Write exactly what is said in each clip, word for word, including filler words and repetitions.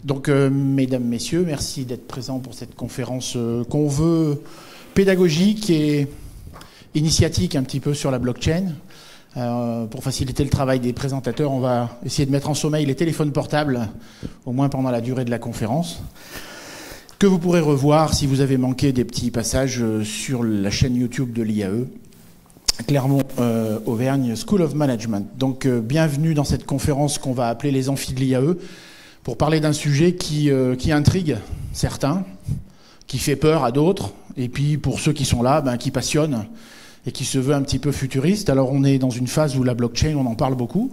Donc, euh, mesdames, messieurs, merci d'être présents pour cette conférence euh, qu'on veut pédagogique et initiatique un petit peu sur la blockchain. Euh, pour faciliter le travail des présentateurs, on va essayer de mettre en sommeil les téléphones portables, au moins pendant la durée de la conférence, que vous pourrez revoir si vous avez manqué des petits passages sur la chaîne YouTube de l'I A E, Clermont-Auvergne School of Management. Donc, euh, bienvenue dans cette conférence qu'on va appeler les amphis de l'I A E, pour parler d'un sujet qui, euh, qui intrigue certains, qui fait peur à d'autres, et puis pour ceux qui sont là, ben, qui passionnent et qui se veut un petit peu futuriste. Alors on est dans une phase où la blockchain, on en parle beaucoup.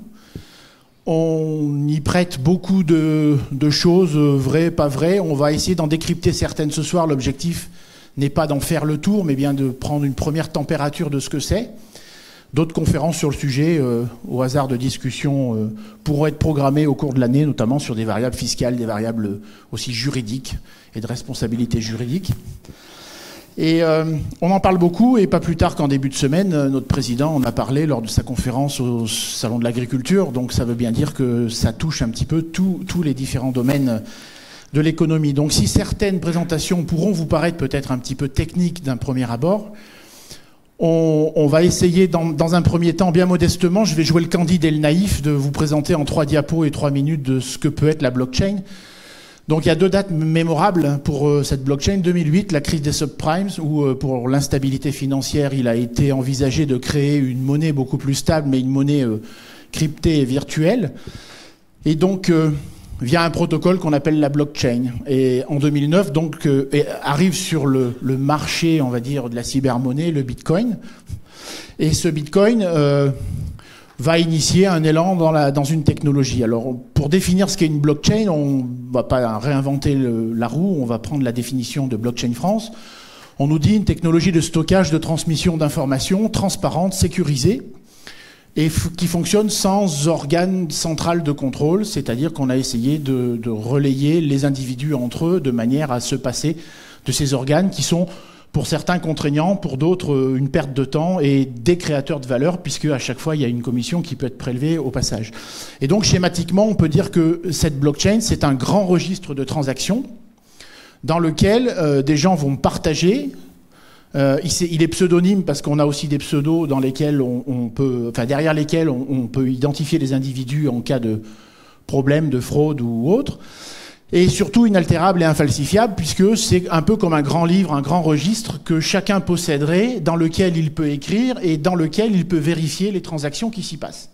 On y prête beaucoup de, de choses vraies, pas vraies. On va essayer d'en décrypter certaines ce soir. L'objectif n'est pas d'en faire le tour, mais bien de prendre une première température de ce que c'est. D'autres conférences sur le sujet, euh, au hasard de discussions, euh, pourront être programmées au cours de l'année, notamment sur des variables fiscales, des variables aussi juridiques et de responsabilité juridique. Et euh, on en parle beaucoup, et pas plus tard qu'en début de semaine, notre président en a parlé lors de sa conférence au Salon de l'Agriculture. Donc ça veut bien dire que ça touche un petit peu tous les différents domaines de l'économie. Donc si certaines présentations pourront vous paraître peut-être un petit peu techniques d'un premier abord, On, on va essayer, dans, dans un premier temps, bien modestement, je vais jouer le candide et le naïf, de vous présenter en trois diapos et trois minutes de ce que peut être la blockchain. Donc il y a deux dates mémorables pour euh, cette blockchain. deux mille huit, la crise des subprimes, où euh, pour l'instabilité financière, il a été envisagé de créer une monnaie beaucoup plus stable, mais une monnaie euh, cryptée et virtuelle. Et donc... Euh, via un protocole qu'on appelle la blockchain. Et en deux mille neuf, donc, euh, arrive sur le, le marché, on va dire, de la cybermonnaie, le Bitcoin. Et ce Bitcoin euh, va initier un élan dans, la, dans une technologie. Alors, pour définir ce qu'est une blockchain, on ne va pas réinventer le, la roue, on va prendre la définition de Blockchain France. On nous dit une technologie de stockage, de transmission d'informations transparente, sécurisée, et qui fonctionne sans organe central de contrôle, c'est-à-dire qu'on a essayé de, de relayer les individus entre eux de manière à se passer de ces organes qui sont, pour certains, contraignants, pour d'autres, une perte de temps et des créateurs de valeur, puisque à chaque fois, il y a une commission qui peut être prélevée au passage. Et donc, schématiquement, on peut dire que cette blockchain, c'est un grand registre de transactions dans lequel euh, des gens vont partager. Euh, il est pseudonyme parce qu'on a aussi des pseudos dans lesquels on, on peut, enfin derrière lesquels on, on peut identifier les individus en cas de problème, de fraude ou autre. Et surtout inaltérable et infalsifiable, puisque c'est un peu comme un grand livre, un grand registre que chacun posséderait, dans lequel il peut écrire et dans lequel il peut vérifier les transactions qui s'y passent.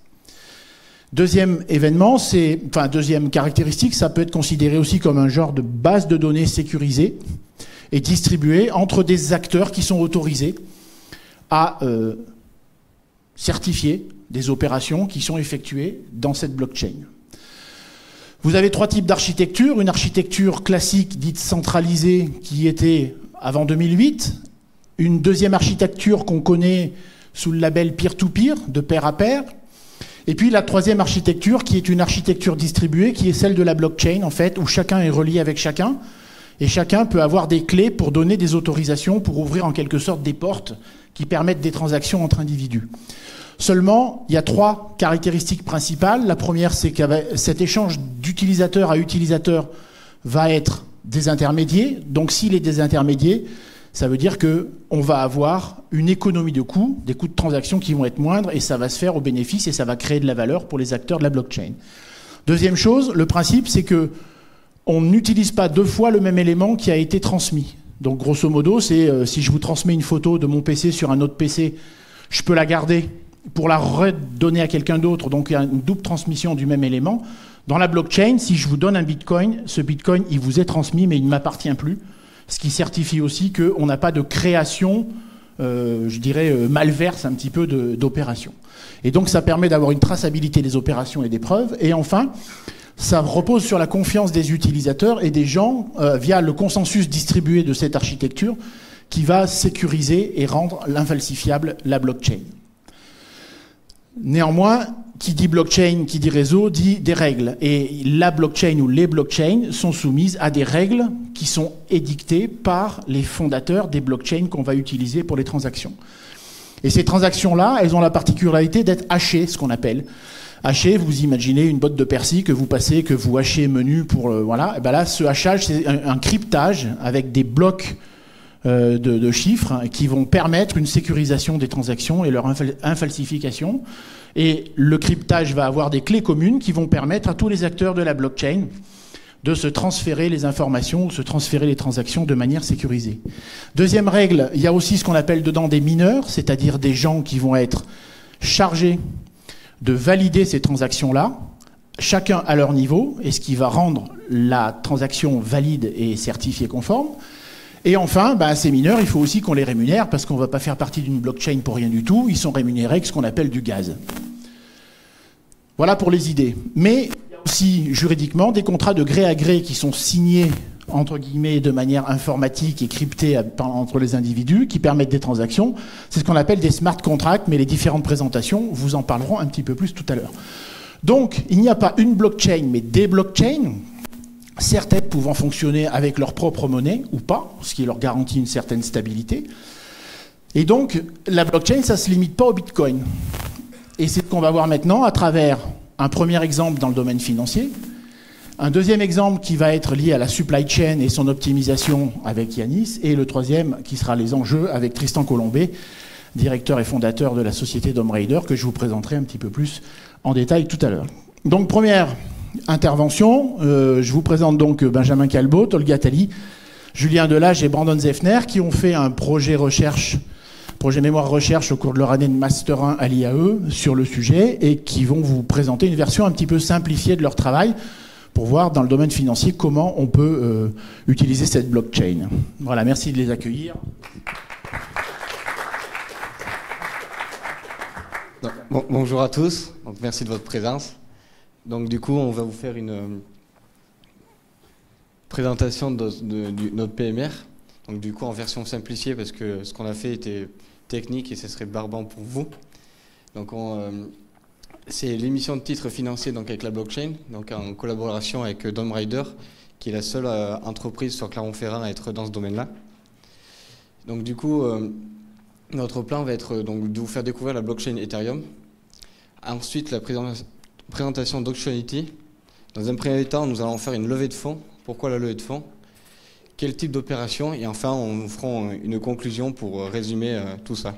Deuxième événement, c'est, enfin deuxième caractéristique, ça peut être considéré aussi comme un genre de base de données sécurisée et distribuée entre des acteurs qui sont autorisés à euh, certifier des opérations qui sont effectuées dans cette blockchain. Vous avez trois types d'architecture. Une architecture classique dite centralisée qui était avant deux mille huit. Une deuxième architecture qu'on connaît sous le label peer-to-peer, de pair à pair. Et puis la troisième architecture qui est une architecture distribuée, qui est celle de la blockchain en fait, où chacun est relié avec chacun. Et chacun peut avoir des clés pour donner des autorisations, pour ouvrir en quelque sorte des portes qui permettent des transactions entre individus. Seulement, il y a trois caractéristiques principales. La première, c'est que cet échange d'utilisateur à utilisateur va être désintermédié. Donc s'il est désintermédié, ça veut dire qu'on va avoir une économie de coûts, des coûts de transaction qui vont être moindres, et ça va se faire au bénéfice et ça va créer de la valeur pour les acteurs de la blockchain. Deuxième chose, le principe, c'est que on n'utilise pas deux fois le même élément qui a été transmis. Donc grosso modo, c'est euh, si je vous transmets une photo de mon P C sur un autre P C, je peux la garder pour la redonner à quelqu'un d'autre. Donc il y a une double transmission du même élément. Dans la blockchain, si je vous donne un bitcoin, ce bitcoin, il vous est transmis, mais il ne m'appartient plus. Ce qui certifie aussi qu'on n'a pas de création, euh, je dirais, euh, malverse un petit peu d'opérations. Et donc ça permet d'avoir une traçabilité des opérations et des preuves. Et enfin, ça repose sur la confiance des utilisateurs et des gens euh, via le consensus distribué de cette architecture qui va sécuriser et rendre l'infalsifiable la blockchain. Néanmoins, qui dit blockchain, qui dit réseau, dit des règles. Et la blockchain ou les blockchains sont soumises à des règles qui sont édictées par les fondateurs des blockchains qu'on va utiliser pour les transactions. Et ces transactions-là, elles ont la particularité d'être hachées, ce qu'on appelle. Hacher, vous imaginez une botte de persil que vous passez, que vous hachez menu pour... Euh, voilà, et ben là, ce hachage, c'est un, un cryptage avec des blocs euh, de, de chiffres hein, qui vont permettre une sécurisation des transactions et leur infal infalsification. Et le cryptage va avoir des clés communes qui vont permettre à tous les acteurs de la blockchain de se transférer les informations ou se transférer les transactions de manière sécurisée. Deuxième règle, il y a aussi ce qu'on appelle dedans des mineurs, c'est-à-dire des gens qui vont être chargés de valider ces transactions-là, chacun à leur niveau, et ce qui va rendre la transaction valide et certifiée conforme. Et enfin, bah, ces mineurs, il faut aussi qu'on les rémunère, parce qu'on ne va pas faire partie d'une blockchain pour rien du tout, ils sont rémunérés avec ce qu'on appelle du gaz. Voilà pour les idées. Mais il y a aussi juridiquement des contrats de gré à gré qui sont signés entre guillemets de manière informatique et cryptée entre les individus qui permettent des transactions. C'est ce qu'on appelle des smart contracts, mais les différentes présentations vous en parleront un petit peu plus tout à l'heure. Donc, il n'y a pas une blockchain, mais des blockchains, certaines pouvant fonctionner avec leur propre monnaie ou pas, ce qui leur garantit une certaine stabilité. Et donc, la blockchain, ça ne se limite pas au Bitcoin. Et c'est ce qu'on va voir maintenant à travers un premier exemple dans le domaine financier, un deuxième exemple qui va être lié à la supply chain et son optimisation avec Yanis, et le troisième qui sera les enjeux avec Tristan Colombet, directeur et fondateur de la société DomRaider, que je vous présenterai un petit peu plus en détail tout à l'heure. Donc première intervention, euh, je vous présente donc Benjamin Calbot, Olga Tali, Julien Delage et Brandon Zeffner qui ont fait un projet recherche, projet mémoire recherche au cours de leur année de Master un à l'I A E sur le sujet et qui vont vous présenter une version un petit peu simplifiée de leur travail pour voir dans le domaine financier comment on peut euh, utiliser cette blockchain. Voilà, merci de les accueillir. Bon, bonjour à tous, donc merci de votre présence. Donc du coup, on va vous faire une euh, présentation de, de, de notre P M R. Donc du coup, en version simplifiée, parce que ce qu'on a fait était technique et ce serait barbant pour vous. Donc on... Euh, c'est l'émission de titres financiers donc avec la blockchain, donc en collaboration avec DomRaider, qui est la seule euh, entreprise sur Clermont-Ferrand à être dans ce domaine-là. Donc du coup, euh, notre plan va être donc, de vous faire découvrir la blockchain Ethereum. Ensuite, la présentation d'Auctionity. Dans un premier temps, nous allons faire une levée de fonds. Pourquoi la levée de fonds? Quel type d'opération? Et enfin, on fera une conclusion pour résumer euh, tout ça.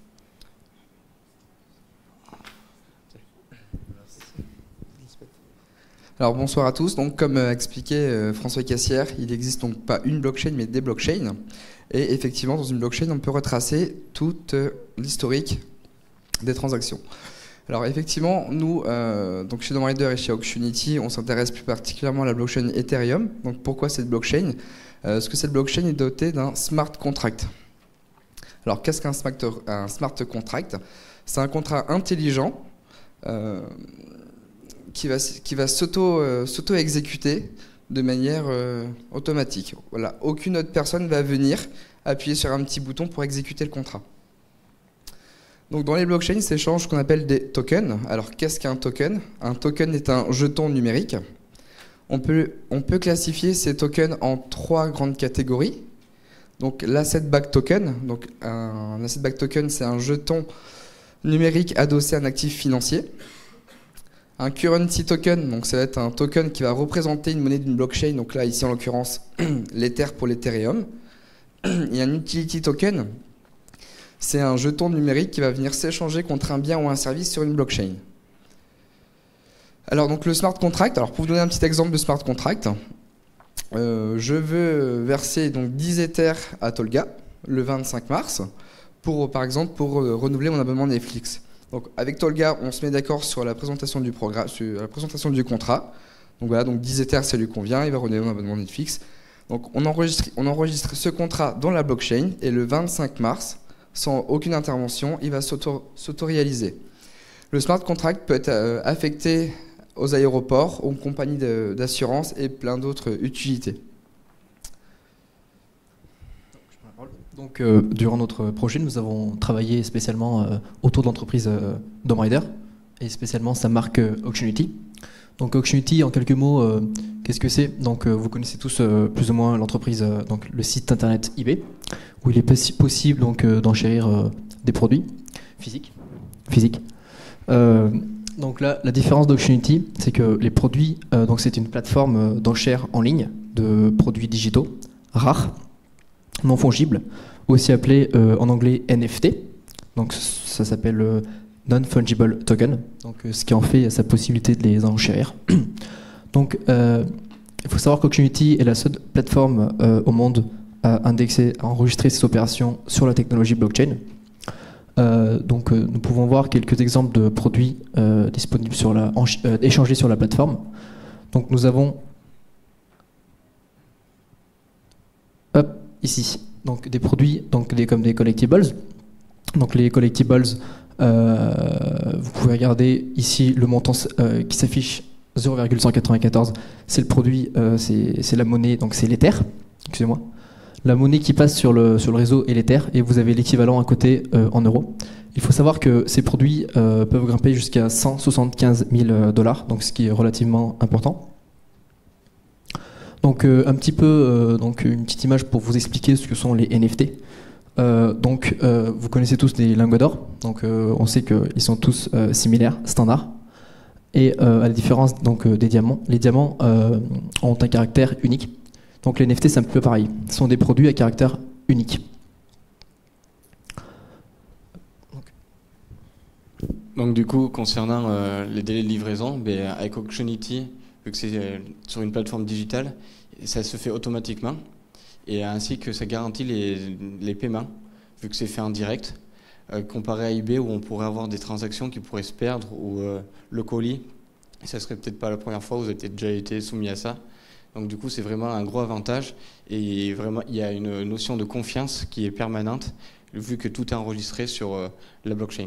Alors bonsoir à tous. Donc comme euh, expliqué euh, François Cassière, il n'existe donc pas une blockchain mais des blockchains. Et effectivement, dans une blockchain, on peut retracer toute euh, l'historique des transactions. Alors effectivement, nous, euh, donc chez DomRaider et chez Auctionity, on s'intéresse plus particulièrement à la blockchain Ethereum. Donc pourquoi cette blockchain? euh, Parce que cette blockchain est dotée d'un smart contract. Alors qu'est-ce qu'un smart, un smart contract? C'est un contrat intelligent euh, qui va, qui va s'auto, euh, s'auto-exécuter de manière euh, automatique. Voilà. Aucune autre personne va venir appuyer sur un petit bouton pour exécuter le contrat. Donc dans les blockchains s'échangent ce qu'on appelle des tokens. Alors qu'est-ce qu'un token? Un token est un jeton numérique. On peut, on peut classifier ces tokens en trois grandes catégories. Donc l'asset back token. Donc un asset back token, c'est un jeton numérique adossé à un actif financier. Un currency token, donc ça va être un token qui va représenter une monnaie d'une blockchain, donc là ici en l'occurrence l'Ether pour l'Ethereum. Et un utility token, c'est un jeton numérique qui va venir s'échanger contre un bien ou un service sur une blockchain. Alors donc le smart contract, alors pour vous donner un petit exemple de smart contract, euh, je veux verser donc dix Ethers à Tolga le vingt-cinq mars, pour par exemple pour euh, renouveler mon abonnement Netflix. Donc avec Tolga, on se met d'accord sur la présentation du programme, sur la présentation du contrat. Donc voilà, donc dix Ethers, ça lui convient, il va renouveler mon abonnement Netflix. Donc on enregistre, on enregistre ce contrat dans la blockchain et le vingt-cinq mars, sans aucune intervention, il va s'auto-réaliser. Le smart contract peut être euh, affecté aux aéroports, aux compagnies d'assurance et plein d'autres utilités. Donc, euh, durant notre projet, nous avons travaillé spécialement euh, autour de l'entreprise euh, DomRaider et spécialement sa marque euh, Auctionity. Donc, Auctionity, en quelques mots, euh, qu'est-ce que c'est? Donc, euh, vous connaissez tous euh, plus ou moins l'entreprise, euh, donc le site internet eBay, où il est possi possible donc euh, d'enchérir euh, des produits physiques. physiques. Euh, Donc là, la différence d'Auctionity, c'est que les produits, euh, donc c'est une plateforme euh, d'enchères en ligne de produits digitaux rares, non fongibles, aussi appelés euh, en anglais N F T. Donc ça s'appelle euh, Non-Fungible Token, donc euh, ce qui en fait sa possibilité de les enchérir. Donc euh, il faut savoir qu'Auctionity est la seule plateforme euh, au monde à indexer, à enregistrer ses opérations sur la technologie blockchain. Euh, donc euh, nous pouvons voir quelques exemples de produits euh, disponibles sur la, euh, échangés sur la plateforme. Donc nous avons hop, ici donc des produits donc des, comme des collectibles. Donc les collectibles, euh, vous pouvez regarder ici le montant euh, qui s'affiche zéro virgule cent quatre-vingt-quatorze, c'est le produit, euh, c'est la monnaie, donc c'est l'Ether, excusez-moi. La monnaie qui passe sur le, sur le réseau est l'Ether et vous avez l'équivalent à côté euh, en euros. Il faut savoir que ces produits euh, peuvent grimper jusqu'à cent soixante-quinze mille dollars, donc ce qui est relativement important. Donc euh, un petit peu, euh, donc une petite image pour vous expliquer ce que sont les N F T. Euh, donc euh, vous connaissez tous les lingots d'or, donc euh, on sait qu'ils sont tous euh, similaires, standards. Et euh, à la différence donc, euh, des diamants, les diamants euh, ont un caractère unique. Donc les N F T, c'est un peu pareil. Ce sont des produits à caractère unique. Donc du coup, concernant euh, les délais de livraison, ben, avec Auctionity, vu que c'est euh, sur une plateforme digitale, ça se fait automatiquement. Et ainsi que ça garantit les, les paiements, vu que c'est fait en direct. Euh, comparé à eBay, où on pourrait avoir des transactions qui pourraient se perdre, ou euh, le colis, et ça serait peut-être pas la première fois où vous avez déjà été soumis à ça. Donc du coup, c'est vraiment un gros avantage et vraiment, il y a une notion de confiance qui est permanente vu que tout est enregistré sur euh, la blockchain.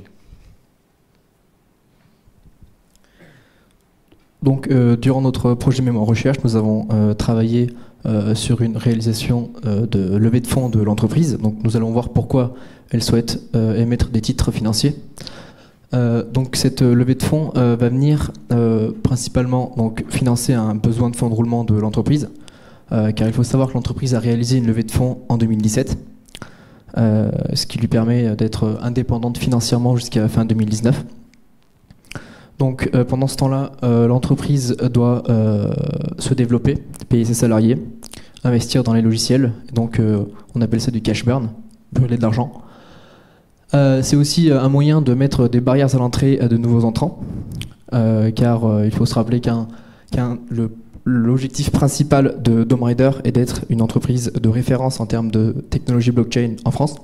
Donc, euh, durant notre projet Mémoire Recherche, nous avons euh, travaillé euh, sur une réalisation euh, de levée de fonds de l'entreprise. Donc, nous allons voir pourquoi elle souhaite euh, émettre des titres financiers. Euh, donc cette levée de fonds euh, va venir euh, principalement donc, financer un besoin de fonds de roulement de l'entreprise, euh, car il faut savoir que l'entreprise a réalisé une levée de fonds en deux mille dix-sept, euh, ce qui lui permet d'être indépendante financièrement jusqu'à fin deux mille dix-neuf. Donc euh, pendant ce temps-là, euh, l'entreprise doit euh, se développer, payer ses salariés, investir dans les logiciels, donc euh, on appelle ça du cash burn, brûler de l'argent. Euh, c'est aussi un moyen de mettre des barrières à l'entrée à de nouveaux entrants, euh, car euh, il faut se rappeler qu'un, qu'un, le, l'objectif principal de Dome Rider est d'être une entreprise de référence en termes de technologie blockchain en France.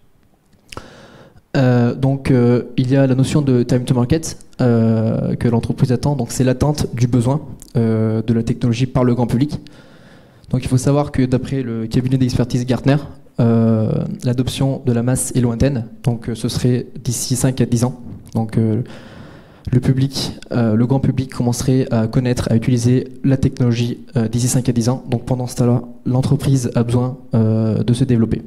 Euh, donc euh, il y a la notion de time to market euh, que l'entreprise attend, donc c'est l'attente du besoin euh, de la technologie par le grand public. Donc il faut savoir que d'après le cabinet d'expertise Gartner, Euh, l'adoption de la masse est lointaine, donc euh, ce serait d'ici cinq à dix ans. Donc euh, le public, euh, le grand public commencerait à connaître, à utiliser la technologie euh, d'ici cinq à dix ans. Donc pendant ce temps-là, l'entreprise a besoin euh, de se développer.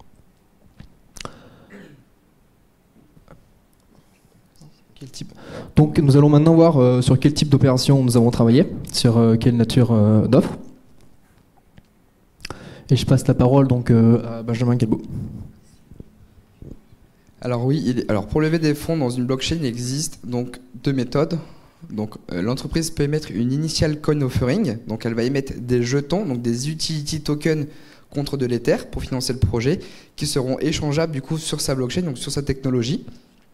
Quel type Donc nous allons maintenant voir euh, sur quel type d'opération nous avons travaillé, sur euh, quelle nature euh, d'offre. Et je passe la parole donc euh, à Benjamin Galbaud. Alors oui, il est, alors pour lever des fonds dans une blockchain, il existe donc deux méthodes. Donc euh, l'entreprise peut émettre une initial coin offering, donc elle va émettre des jetons, donc des utility tokens contre de l'Ether pour financer le projet, qui seront échangeables du coup sur sa blockchain, donc sur sa technologie.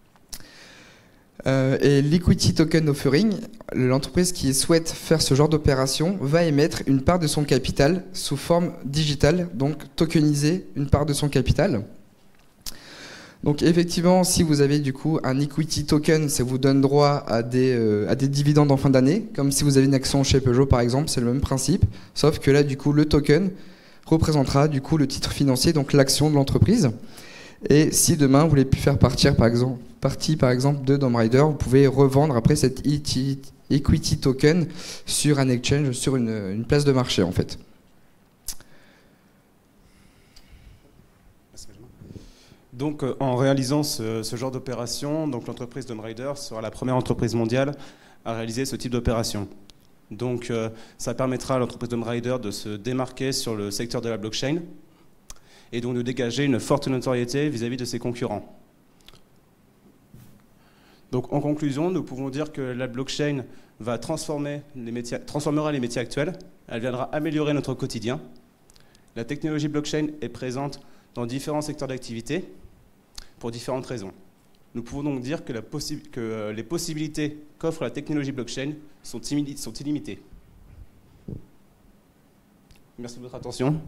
Euh, et l'Equity Token Offering, l'entreprise qui souhaite faire ce genre d'opération va émettre une part de son capital sous forme digitale, donc tokeniser une part de son capital. Donc effectivement, si vous avez du coup un Equity Token, ça vous donne droit à des, euh, à des dividendes en fin d'année, comme si vous avez une action chez Peugeot par exemple, c'est le même principe, sauf que là du coup le token représentera du coup le titre financier, donc l'action de l'entreprise. Et si demain vous voulez plus faire partir par exemple, partie par exemple de Dome Rider, vous pouvez revendre après cet equity token sur un exchange, sur une, une place de marché en fait. Donc euh, en réalisant ce, ce genre d'opération, donc l'entreprise Dome Rider sera la première entreprise mondiale à réaliser ce type d'opération. Donc euh, ça permettra à l'entreprise Dome Rider de se démarquer sur le secteur de la blockchain et donc de dégager une forte notoriété vis-à-vis de ses concurrents. Donc en conclusion, nous pouvons dire que la blockchain va transformer les métiers, transformera les métiers actuels, elle viendra améliorer notre quotidien. La technologie blockchain est présente dans différents secteurs d'activité pour différentes raisons. Nous pouvons donc dire que, la possi- que les possibilités qu'offre la technologie blockchain sont, sont illimitées. Merci de votre attention.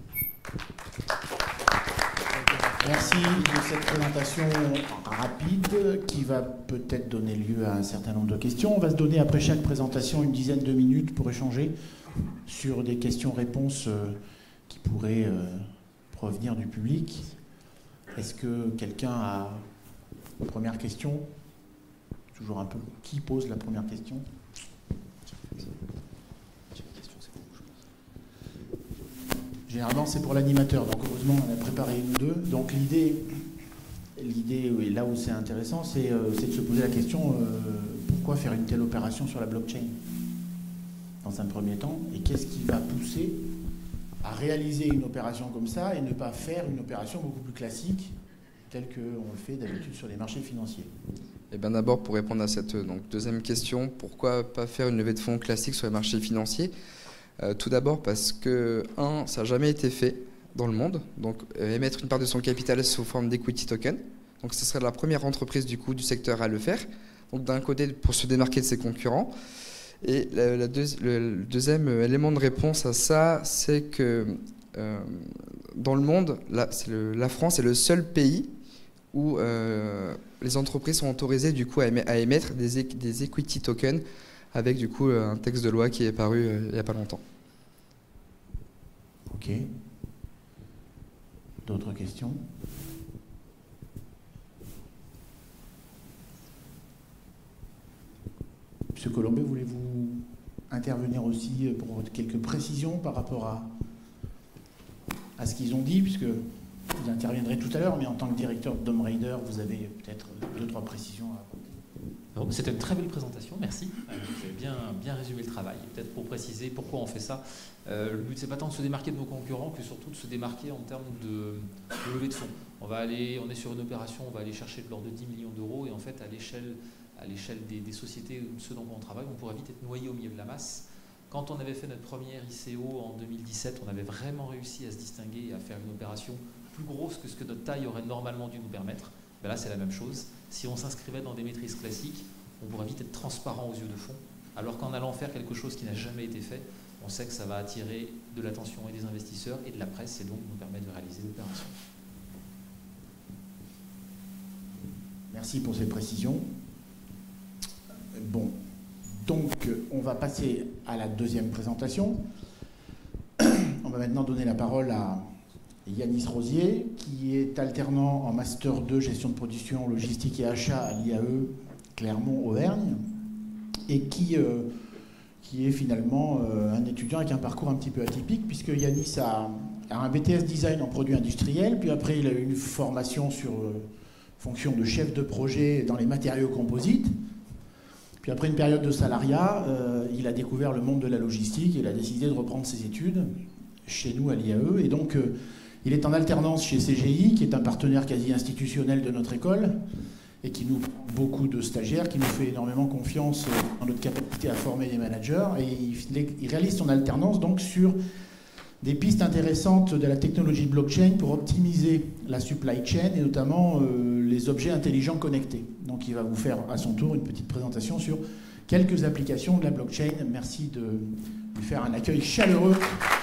Merci de cette présentation rapide qui va peut-être donner lieu à un certain nombre de questions. On va se donner après chaque présentation une dizaine de minutes pour échanger sur des questions-réponses qui pourraient provenir du public. Est-ce que quelqu'un a une première question? Toujours un peu. Qui pose la première question? Généralement, c'est pour l'animateur, donc heureusement, on a préparé une ou deux. Donc l'idée, l'idée et là où c'est intéressant, c'est euh, de se poser la question, euh, pourquoi faire une telle opération sur la blockchain dans un premier temps, et qu'est-ce qui va pousser à réaliser une opération comme ça et ne pas faire une opération beaucoup plus classique, telle qu'on le fait d'habitude sur les marchés financiers? Eh bien d'abord, pour répondre à cette donc, deuxième question, pourquoi pas faire une levée de fonds classique sur les marchés financiers? Euh, tout d'abord parce que, un, ça n'a jamais été fait dans le monde, donc euh, émettre une part de son capital sous forme d'equity token. Donc ce serait la première entreprise du coup du secteur à le faire. Donc d'un côté pour se démarquer de ses concurrents. Et la, la deuxi- le, le deuxième élément de réponse à ça, c'est que euh, dans le monde, la, le, la France est le seul pays où euh, les entreprises sont autorisées du coup à, émet, à émettre des, des equity tokens, avec du coup un texte de loi qui est paru euh, il n'y a pas longtemps. Ok. D'autres questions? Monsieur Colombet, voulez-vous intervenir aussi pour quelques précisions par rapport à, à ce qu'ils ont dit, puisque vous interviendrez tout à l'heure, mais en tant que directeur de Dome Raider, vous avez peut-être deux, trois précisions à apporter. C'était une très belle présentation, merci. Vous avez bien, bien résumé le travail. Peut-être pour préciser pourquoi on fait ça, euh, le but c'est pas tant de se démarquer de nos concurrents que surtout de se démarquer en termes de, de levée de fonds. On va aller, on est sur une opération, on va aller chercher de l'ordre de dix millions d'euros et en fait à l'échelle à l'échelle des, des sociétés, ceux dont on travaille, on pourrait vite être noyé au milieu de la masse. Quand on avait fait notre première I C O en deux mille dix-sept, on avait vraiment réussi à se distinguer et à faire une opération plus grosse que ce que notre taille aurait normalement dû nous permettre. Ben là, c'est la même chose. Si on s'inscrivait dans des maîtrises classiques, on pourrait vite être transparent aux yeux de fond, alors qu'en allant faire quelque chose qui n'a jamais été fait, on sait que ça va attirer de l'attention et des investisseurs et de la presse, et donc nous permettre de réaliser l'opération. Merci pour ces précisions. Bon, donc on va passer à la deuxième présentation. On va maintenant donner la parole à Yanis Rosier, qui est alternant en Master deux Gestion de production, logistique et achat à l'I A E Clermont-Auvergne, et qui, euh, qui est finalement euh, un étudiant avec un parcours un petit peu atypique, puisque Yanis a, a un B T S design en produits industriels, puis après il a eu une formation sur euh, fonction de chef de projet dans les matériaux composites. Puis après une période de salariat, euh, il a découvert le monde de la logistique et il a décidé de reprendre ses études chez nous à l'I A E. Et donc, euh, il est en alternance chez C G I, qui est un partenaire quasi institutionnel de notre école et qui nous prend beaucoup de stagiaires, qui nous fait énormément confiance dans notre capacité à former des managers. Et il, il réalise son alternance donc sur des pistes intéressantes de la technologie blockchain pour optimiser la supply chain et notamment euh, les objets intelligents connectés. Donc il va vous faire à son tour une petite présentation sur quelques applications de la blockchain. Merci de lui faire un accueil chaleureux.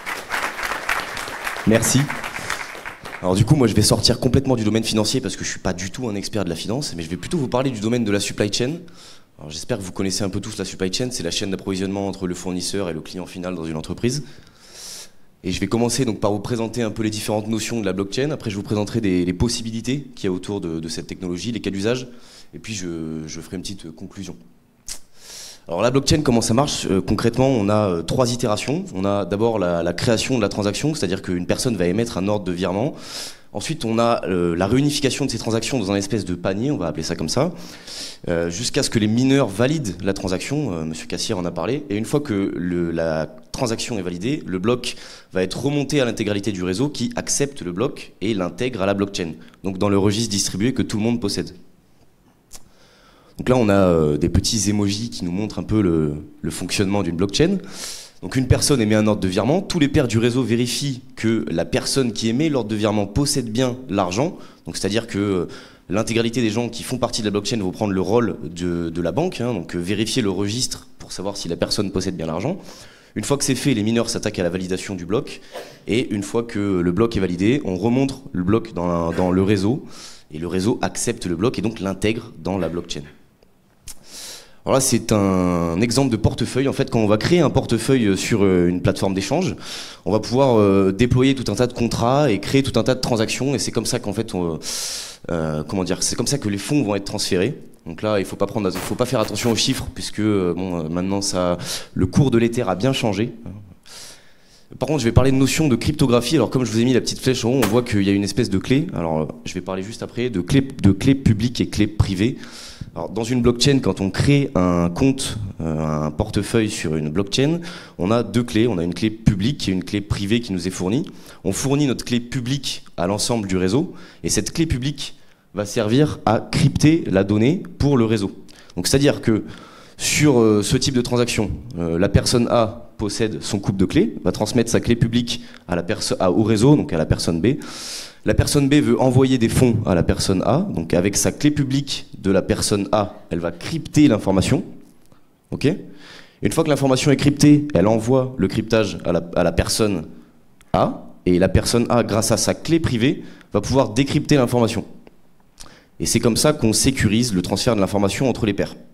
Merci. Alors du coup, moi je vais sortir complètement du domaine financier parce que je ne suis pas du tout un expert de la finance, mais je vais plutôt vous parler du domaine de la supply chain. Alors j'espère que vous connaissez un peu tous la supply chain, c'est la chaîne d'approvisionnement entre le fournisseur et le client final dans une entreprise. Et je vais commencer donc par vous présenter un peu les différentes notions de la blockchain. Après, je vous présenterai des, les possibilités qu'il y a autour de, de cette technologie, les cas d'usage. Et puis, je, je ferai une petite conclusion. Alors, la blockchain, comment ça marche? euh, Concrètement, on a euh, trois itérations. On a d'abord la, la création de la transaction, c'est-à-dire qu'une personne va émettre un ordre de virement. Ensuite, on a euh, la réunification de ces transactions dans un espèce de panier, on va appeler ça comme ça, euh, jusqu'à ce que les mineurs valident la transaction. Euh, Monsieur Cassière en a parlé. Et une fois que le, la transaction est validée, le bloc va être remonté à l'intégralité du réseau qui accepte le bloc et l'intègre à la blockchain, donc dans le registre distribué que tout le monde possède. Donc là, on a euh, des petits emojis qui nous montrent un peu le, le fonctionnement d'une blockchain. Donc une personne émet un ordre de virement, tous les pairs du réseau vérifient que la personne qui émet l'ordre de virement possède bien l'argent. Donc c'est-à-dire que euh, l'intégralité des gens qui font partie de la blockchain vont prendre le rôle de, de la banque, hein, donc euh, vérifier le registre pour savoir si la personne possède bien l'argent. Une fois que c'est fait, les mineurs s'attaquent à la validation du bloc, et une fois que le bloc est validé, on remonte le bloc dans, la, dans le réseau, et le réseau accepte le bloc et donc l'intègre dans la blockchain. Alors là, c'est un exemple de portefeuille. En fait, quand on va créer un portefeuille sur une plateforme d'échange, on va pouvoir euh, déployer tout un tas de contrats et créer tout un tas de transactions, et c'est comme ça qu'en fait, on, euh, comment dire, c'est comme ça que les fonds vont être transférés. Donc là, il faut pas prendre, il faut pas faire attention aux chiffres, puisque bon, maintenant ça, le cours de l'Ether a bien changé. Par contre, je vais parler de notion de cryptographie. Alors, comme je vous ai mis la petite flèche en haut, on voit qu'il y a une espèce de clé. Alors, je vais parler juste après de clés de clés publiques et clés privées. Alors, dans une blockchain, quand on crée un compte, euh, un portefeuille sur une blockchain, on a deux clés. On a une clé publique et une clé privée qui nous est fournie. On fournit notre clé publique à l'ensemble du réseau, et cette clé publique va servir à crypter la donnée pour le réseau. Donc, c'est-à-dire que sur euh, ce type de transaction, euh, la personne A possède son couple de clés, va transmettre sa clé publique à la à, au réseau, donc à la personne B. La personne B veut envoyer des fonds à la personne A, donc avec sa clé publique de la personne A, elle va crypter l'information. Ok ? Une fois que l'information est cryptée, elle envoie le cryptage à la, à la personne A, et la personne A, grâce à sa clé privée, va pouvoir décrypter l'information. Et c'est comme ça qu'on sécurise le transfert de l'information entre les pairs.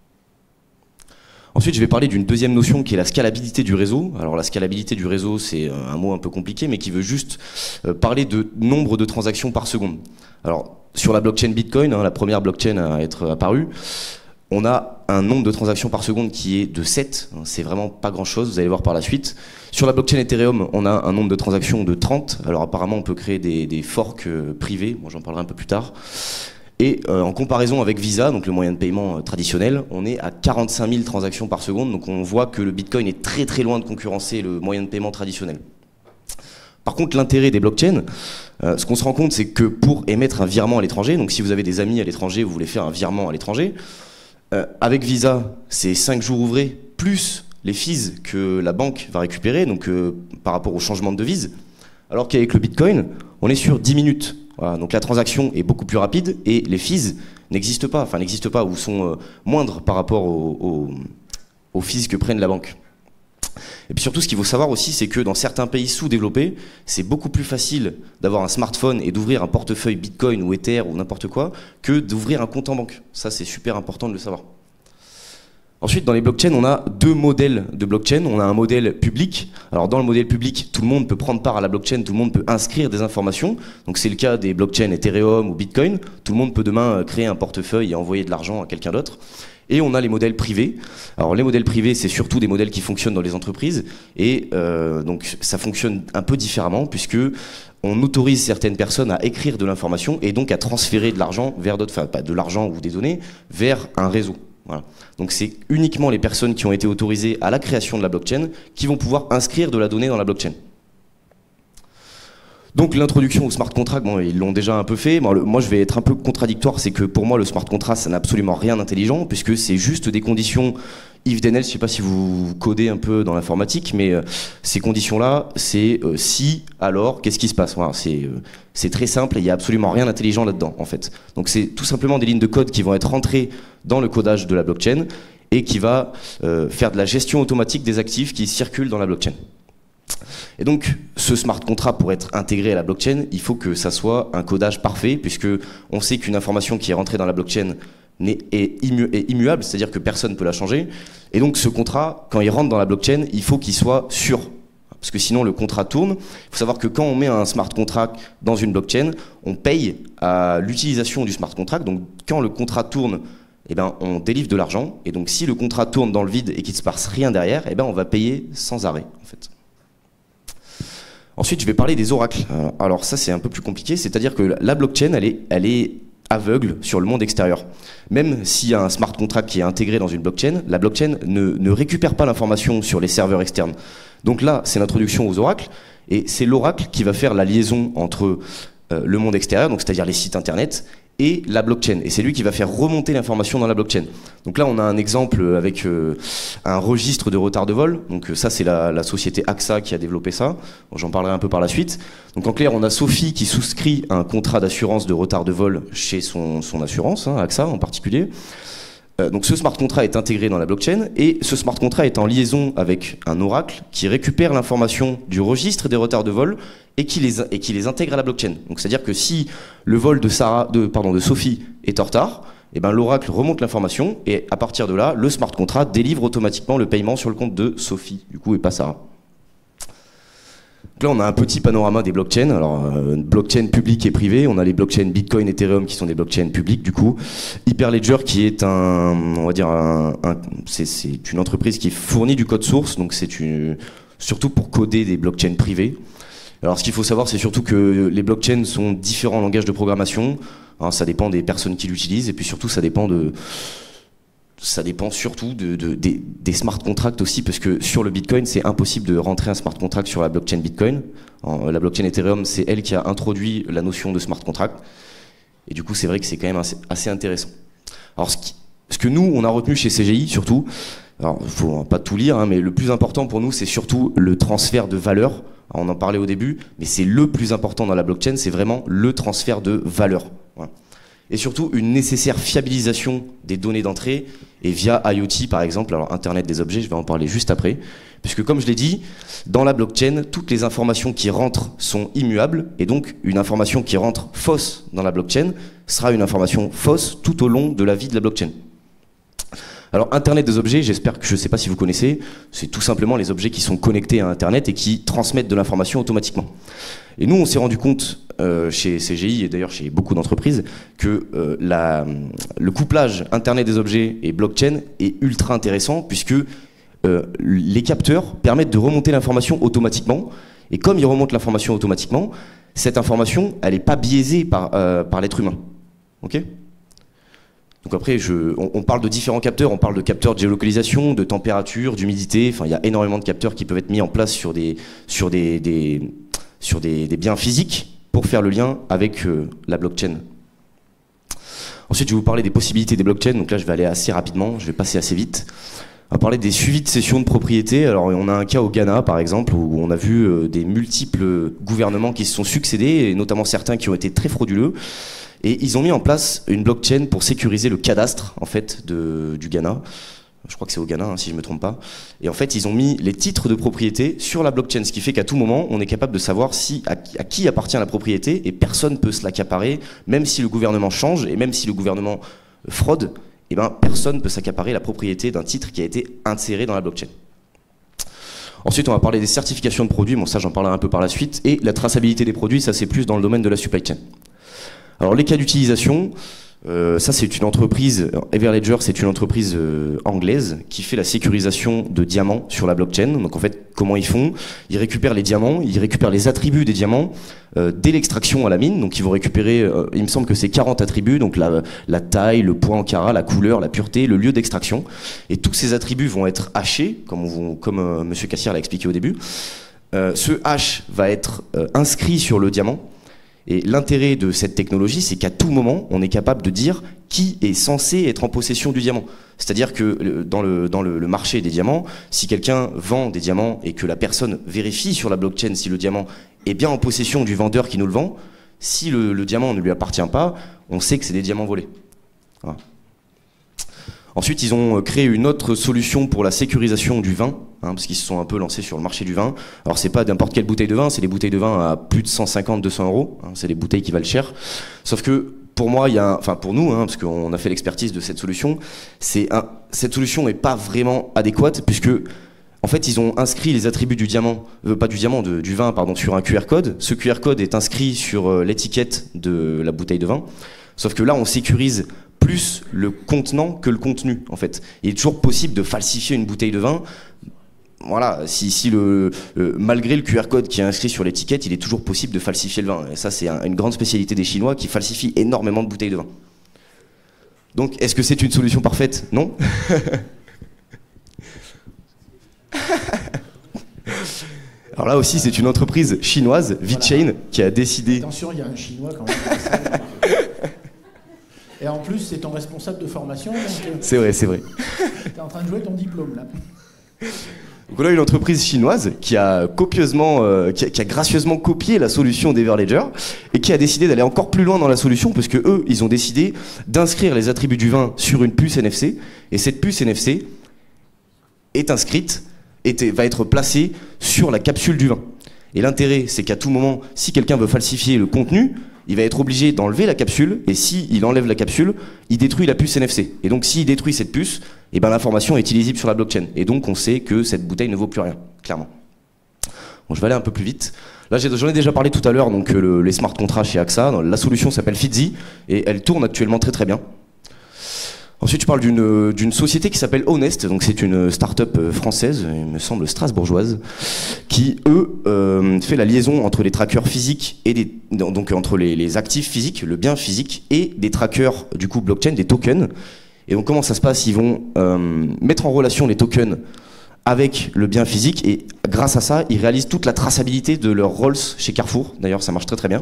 Ensuite, je vais parler d'une deuxième notion qui est la scalabilité du réseau. Alors la scalabilité du réseau, c'est un mot un peu compliqué, mais qui veut juste parler de nombre de transactions par seconde. Alors sur la blockchain Bitcoin, hein, la première blockchain à être apparue, on a un nombre de transactions par seconde qui est de sept. C'est vraiment pas grand-chose, vous allez voir par la suite. Sur la blockchain Ethereum, on a un nombre de transactions de trente. Alors apparemment, on peut créer des, des forks euh, privés. Bon, j'en parlerai un peu plus tard. Et euh, en comparaison avec Visa, donc le moyen de paiement euh, traditionnel, on est à quarante-cinq mille transactions par seconde. Donc on voit que le Bitcoin est très très loin de concurrencer le moyen de paiement traditionnel. Par contre, l'intérêt des blockchains, euh, ce qu'on se rend compte, c'est que pour émettre un virement à l'étranger, donc si vous avez des amis à l'étranger, vous voulez faire un virement à l'étranger, euh, avec Visa, c'est cinq jours ouvrés, plus les fees que la banque va récupérer, donc euh, par rapport au changement de devise, alors qu'avec le Bitcoin, on est sur dix minutes. Voilà, donc la transaction est beaucoup plus rapide et les fees n'existent pas, enfin n'existent pas ou sont euh, moindres par rapport aux, aux, aux fees que prennent la banque. Et puis surtout, ce qu'il faut savoir aussi, c'est que dans certains pays sous-développés, c'est beaucoup plus facile d'avoir un smartphone et d'ouvrir un portefeuille Bitcoin ou Ether ou n'importe quoi que d'ouvrir un compte en banque. Ça, c'est super important de le savoir. Ensuite, dans les blockchains, on a deux modèles de blockchain. On a un modèle public. Alors, dans le modèle public, tout le monde peut prendre part à la blockchain, tout le monde peut inscrire des informations. Donc, c'est le cas des blockchains Ethereum ou Bitcoin. Tout le monde peut demain créer un portefeuille et envoyer de l'argent à quelqu'un d'autre. Et on a les modèles privés. Alors, les modèles privés, c'est surtout des modèles qui fonctionnent dans les entreprises. Et euh, donc, ça fonctionne un peu différemment puisque on autorise certaines personnes à écrire de l'information et donc à transférer de l'argent vers d'autres, enfin, pas de l'argent ou des données, vers un réseau. Voilà. Donc c'est uniquement les personnes qui ont été autorisées à la création de la blockchain qui vont pouvoir inscrire de la donnée dans la blockchain. Donc l'introduction au smart contract, bon, ils l'ont déjà un peu fait. Bon, le, moi, je vais être un peu contradictoire, c'est que pour moi, le smart contract, ça n'a absolument rien d'intelligent, puisque c'est juste des conditions if then else. Je ne sais pas si vous codez un peu dans l'informatique, mais euh, ces conditions-là, c'est euh, si, alors, qu'est-ce qui se passe. Voilà, c'est euh, c'est très simple et il n'y a absolument rien d'intelligent là-dedans, en fait. Donc c'est tout simplement des lignes de code qui vont être rentrées dans le codage de la blockchain et qui va euh, faire de la gestion automatique des actifs qui circulent dans la blockchain. Et donc, ce smart contract, pour être intégré à la blockchain, il faut que ça soit un codage parfait, puisque on sait qu'une information qui est rentrée dans la blockchain est, est, immu est immuable, c'est-à-dire que personne ne peut la changer. Et donc, ce contrat, quand il rentre dans la blockchain, il faut qu'il soit sûr, parce que sinon le contrat tourne. Il faut savoir que quand on met un smart contract dans une blockchain, on paye à l'utilisation du smart contract. Donc, quand le contrat tourne, eh ben, on délivre de l'argent. Et donc, si le contrat tourne dans le vide et qu'il ne se passe rien derrière, eh ben, on va payer sans arrêt, en fait. Ensuite, je vais parler des oracles. Alors ça, c'est un peu plus compliqué, c'est-à-dire que la blockchain, elle est, elle est aveugle sur le monde extérieur. Même s'il y a un smart contract qui est intégré dans une blockchain, la blockchain ne, ne récupère pas l'information sur les serveurs externes. Donc là, c'est l'introduction aux oracles, et c'est l'oracle qui va faire la liaison entre euh, le monde extérieur, donc c'est-à-dire les sites internet, et la blockchain. Et c'est lui qui va faire remonter l'information dans la blockchain. Donc là, on a un exemple avec euh, un registre de retard de vol. Donc euh, ça, c'est la, la société A X A qui a développé ça. Bon, j'en parlerai un peu par la suite. Donc en clair, on a Sophie qui souscrit un contrat d'assurance de retard de vol chez son, son assurance, hein, A X A en particulier. Euh, donc ce smart contract est intégré dans la blockchain et ce smart contract est en liaison avec un oracle qui récupère l'information du registre des retards de vol et qui les, et qui les intègre à la blockchain. Donc c'est-à-dire que si le vol de, Sarah, de, pardon, de Sophie est en retard, eh ben, l'oracle remonte l'information et à partir de là, le smart contract délivre automatiquement le paiement sur le compte de Sophie, du coup, et pas Sarah. Donc là, on a un petit panorama des blockchains. Alors, euh, blockchain publique et privée. On a les blockchains Bitcoin, Ethereum qui sont des blockchains publiques, du coup. Hyperledger qui est un, on va dire, un, un, c'est, c'est une entreprise qui fournit du code source, donc c'est une, surtout pour coder des blockchains privées. Alors, ce qu'il faut savoir, c'est surtout que les blockchains sont différents langages de programmation. Alors, ça dépend des personnes qui l'utilisent, et puis surtout, ça dépend de, ça dépend surtout de, de, des, des smart contracts aussi, parce que sur le Bitcoin, c'est impossible de rentrer un smart contract sur la blockchain Bitcoin. En, la blockchain Ethereum, c'est elle qui a introduit la notion de smart contract. Et du coup, c'est vrai que c'est quand même assez, assez intéressant. Alors, ce, qui, ce que nous, on a retenu chez C G I, surtout, alors, il ne faut pas tout lire, hein, mais le plus important pour nous, c'est surtout le transfert de valeur. Alors, on en parlait au début, mais c'est le plus important dans la blockchain, c'est vraiment le transfert de valeur. Voilà. Et surtout une nécessaire fiabilisation des données d'entrée et via IoT par exemple, alors Internet des objets, je vais en parler juste après, puisque comme je l'ai dit, dans la blockchain, toutes les informations qui rentrent sont immuables et donc une information qui rentre fausse dans la blockchain sera une information fausse tout au long de la vie de la blockchain. Alors Internet des objets, j'espère que je ne sais pas si vous connaissez, c'est tout simplement les objets qui sont connectés à Internet et qui transmettent de l'information automatiquement. Et nous, on s'est rendu compte euh, chez C G I et d'ailleurs chez beaucoup d'entreprises que euh, la, le couplage Internet des objets et blockchain est ultra intéressant puisque euh, les capteurs permettent de remonter l'information automatiquement. Et comme ils remontent l'information automatiquement, cette information, elle n'est pas biaisée par, euh, par l'être humain. Ok ? Donc après, je, on, on parle de différents capteurs, on parle de capteurs de géolocalisation, de température, d'humidité, enfin il y a énormément de capteurs qui peuvent être mis en place sur des, sur des, des, sur des, des biens physiques pour faire le lien avec euh, la blockchain. Ensuite, je vais vous parler des possibilités des blockchains, donc là je vais aller assez rapidement, je vais passer assez vite. On va parler des suivis de cession de propriété. Alors on a un cas au Ghana par exemple où on a vu euh, des multiples gouvernements qui se sont succédés, et notamment certains qui ont été très frauduleux. Et ils ont mis en place une blockchain pour sécuriser le cadastre en fait de, du Ghana. Je crois que c'est au Ghana, hein, si je ne me trompe pas. Et en fait, ils ont mis les titres de propriété sur la blockchain, ce qui fait qu'à tout moment, on est capable de savoir si, à, à qui appartient la propriété, et personne ne peut se l'accaparer, même si le gouvernement change, et même si le gouvernement fraude, eh ben, personne ne peut s'accaparer la propriété d'un titre qui a été inséré dans la blockchain. Ensuite, on va parler des certifications de produits, bon ça j'en parlerai un peu par la suite, et la traçabilité des produits, ça c'est plus dans le domaine de la supply chain. Alors les cas d'utilisation, euh, ça c'est une entreprise, Everledger c'est une entreprise euh, anglaise qui fait la sécurisation de diamants sur la blockchain. Donc en fait, comment ils font? Ils récupèrent les diamants, ils récupèrent les attributs des diamants euh, dès l'extraction à la mine. Donc ils vont récupérer, euh, il me semble que c'est quarante attributs, donc la, la taille, le poids en carat, la couleur, la pureté, le lieu d'extraction. Et tous ces attributs vont être hachés, comme, on, comme euh, M. Cassière l'a expliqué au début. Euh, ce hash va être euh, inscrit sur le diamant. Et l'intérêt de cette technologie, c'est qu'à tout moment, on est capable de dire qui est censé être en possession du diamant. C'est-à-dire que dans le, dans le, le marché des diamants, si quelqu'un vend des diamants et que la personne vérifie sur la blockchain si le diamant est bien en possession du vendeur qui nous le vend, si le, le diamant ne lui appartient pas, on sait que c'est des diamants volés. Voilà. Ensuite, ils ont créé une autre solution pour la sécurisation du vin, hein, parce qu'ils se sont un peu lancés sur le marché du vin. Alors, c'est pas n'importe quelle bouteille de vin, c'est des bouteilles de vin à plus de cent cinquante à deux cents euros. Hein, c'est des bouteilles qui valent cher. Sauf que, pour moi, il y a, un, enfin pour nous, hein, parce qu'on a fait l'expertise de cette solution, c'est un, cette solution n'est pas vraiment adéquate, puisque en fait, ils ont inscrit les attributs du diamant, euh, pas du diamant, de, du vin, pardon, sur un Q R code. Ce Q R code est inscrit sur euh, l'étiquette de la bouteille de vin. Sauf que là, on sécurise plus le contenant que le contenu, en fait. Il est toujours possible de falsifier une bouteille de vin. Voilà, si, si le, euh, malgré le Q R code qui est inscrit sur l'étiquette, il est toujours possible de falsifier le vin. Et ça, c'est un, une grande spécialité des Chinois qui falsifient énormément de bouteilles de vin. Donc, est-ce que c'est une solution parfaite? Non. Alors là aussi, c'est une entreprise chinoise, VeChain, voilà, qui a décidé... Attention, il y a un Chinois quand même. Et en plus, c'est ton responsable de formation. C'est vrai, c'est vrai. Tu es en train de jouer ton diplôme, là. Donc on a une entreprise chinoise qui a copieusement, euh, qui, a, qui a gracieusement copié la solution d'Everledger et qui a décidé d'aller encore plus loin dans la solution, parce que eux, ils ont décidé d'inscrire les attributs du vin sur une puce N F C, et cette puce N F C est inscrite, et va être placée sur la capsule du vin. Et l'intérêt, c'est qu'à tout moment, si quelqu'un veut falsifier le contenu, il va être obligé d'enlever la capsule, et s'il enlève la capsule, il détruit la puce N F C. Et donc s'il détruit cette puce, eh ben, l'information est illisible sur la blockchain. Et donc on sait que cette bouteille ne vaut plus rien, clairement. Bon, je vais aller un peu plus vite. Là, j'en ai déjà parlé tout à l'heure, donc le, les smart contracts chez A X A. La solution s'appelle Fitzy, et elle tourne actuellement très très bien. Ensuite, je parle d'une d'une société qui s'appelle Honest, donc c'est une start-up française, il me semble strasbourgeoise, qui, eux, euh, fait la liaison entre les trackers physiques et des, donc entre les, les actifs physiques, le bien physique, et des trackers, du coup, blockchain, des tokens. Et donc, comment ça se passe? Ils vont euh, mettre en relation les tokens avec le bien physique, et grâce à ça, ils réalisent toute la traçabilité de leurs Rolls chez Carrefour. D'ailleurs, ça marche très très bien.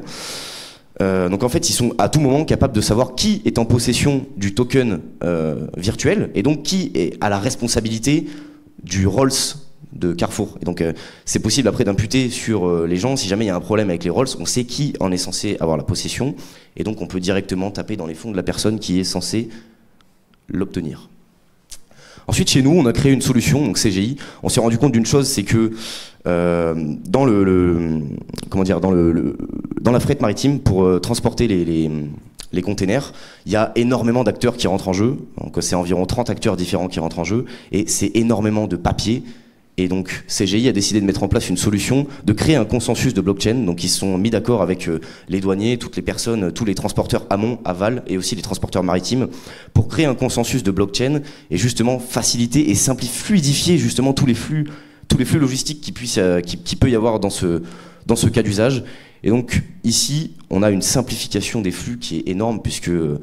Euh, donc en fait, ils sont à tout moment capables de savoir qui est en possession du token euh, virtuel, et donc qui est à la responsabilité du Rolls de Carrefour. Et donc euh, c'est possible après d'imputer sur euh, les gens, si jamais il y a un problème avec les Rolls, on sait qui en est censé avoir la possession, et donc on peut directement taper dans les fonds de la personne qui est censée l'obtenir. Ensuite, chez nous, on a créé une solution, donc C G I. On s'est rendu compte d'une chose, c'est que euh, dans le, le comment dire, dans le, le dans la fret maritime, pour euh, transporter les, les les containers, il y a énormément d'acteurs qui rentrent en jeu. Donc c'est environ trente acteurs différents qui rentrent en jeu, et c'est énormément de papier. Et donc C G I a décidé de mettre en place une solution, de créer un consensus de blockchain. Donc ils se sont mis d'accord avec euh, les douaniers, toutes les personnes, tous les transporteurs amont, aval, et aussi les transporteurs maritimes, pour créer un consensus de blockchain et justement faciliter et simplifier, fluidifier justement tous les flux, tous les flux logistiques qui puissent, euh, qui, qui peut y avoir dans ce dans ce cas d'usage. Et donc ici, on a une simplification des flux qui est énorme, puisque euh,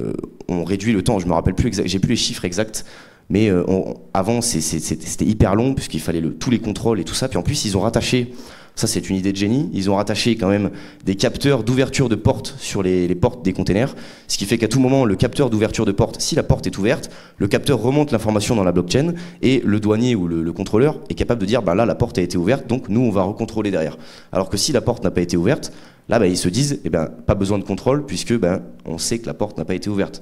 on réduit le temps. Je me rappelle plus exact, j'ai plus les chiffres exacts. Mais euh, on, avant, c'était hyper long, puisqu'il fallait le, tous les contrôles et tout ça. Puis en plus, ils ont rattaché, ça c'est une idée de génie, ils ont rattaché quand même des capteurs d'ouverture de porte sur les, les portes des containers. Ce qui fait qu'à tout moment, le capteur d'ouverture de porte, si la porte est ouverte, le capteur remonte l'information dans la blockchain, et le douanier ou le, le contrôleur est capable de dire, ben là, la porte a été ouverte, donc nous, on va recontrôler derrière. Alors que si la porte n'a pas été ouverte, là, ben, ils se disent, eh ben, pas besoin de contrôle, puisque ben, on sait que la porte n'a pas été ouverte.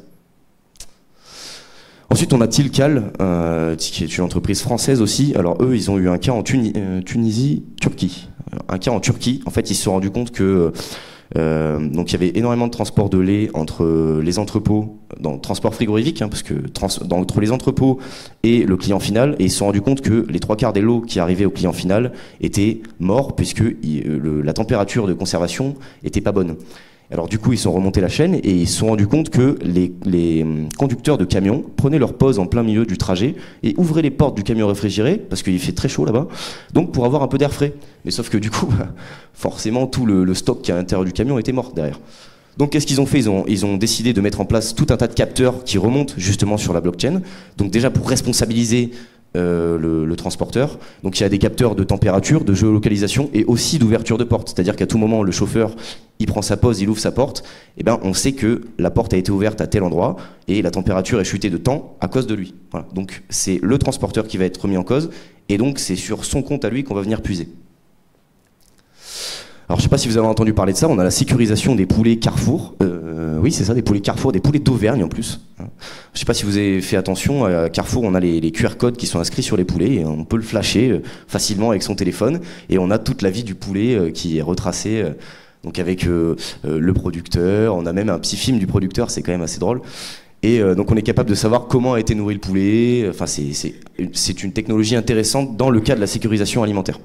Ensuite, on a Tilcal, euh, qui est une entreprise française aussi. Alors eux, ils ont eu un cas en Tuni euh, Tunisie, Turquie. Un cas en Turquie. En fait, ils se sont rendus compte que euh, donc il y avait énormément de transport de lait entre les entrepôts, dans le transport frigorifique, hein, parce que trans dans, entre les entrepôts et le client final. Et ils se sont rendus compte que les trois quarts des lots qui arrivaient au client final étaient morts, puisque il, le, la température de conservation était pas bonne. Alors du coup, ils sont remontés la chaîne et ils se sont rendus compte que les, les conducteurs de camions prenaient leur pause en plein milieu du trajet et ouvraient les portes du camion réfrigéré, parce qu'il fait très chaud là-bas, donc pour avoir un peu d'air frais. Mais sauf que du coup, bah, forcément, tout le, le stock qui est à l'intérieur du camion était mort derrière. Donc qu'est-ce qu'ils ont fait? Ils ont, ils ont décidé de mettre en place tout un tas de capteurs qui remontent justement sur la blockchain. Donc déjà pour responsabiliser Euh, le, le transporteur. Donc il y a des capteurs de température, de géolocalisation et aussi d'ouverture de porte. C'est-à-dire qu'à tout moment, le chauffeur, il prend sa pause, il ouvre sa porte, et ben on sait que la porte a été ouverte à tel endroit et la température est chutée de temps à cause de lui. Voilà. Donc c'est le transporteur qui va être remis en cause, et donc c'est sur son compte à lui qu'on va venir puiser. Alors je sais pas si vous avez entendu parler de ça, on a la sécurisation des poulets Carrefour. Euh, oui, c'est ça, des poulets Carrefour, des poulets d'Auvergne en plus. Je sais pas si vous avez fait attention, à Carrefour, on a les, les Q R codes qui sont inscrits sur les poulets, et on peut le flasher facilement avec son téléphone, et on a toute la vie du poulet qui est retracée, donc avec euh, le producteur. On a même un petit film du producteur, c'est quand même assez drôle. Et euh, donc on est capable de savoir comment a été nourri le poulet. Enfin, c'est une technologie intéressante dans le cas de la sécurisation alimentaire.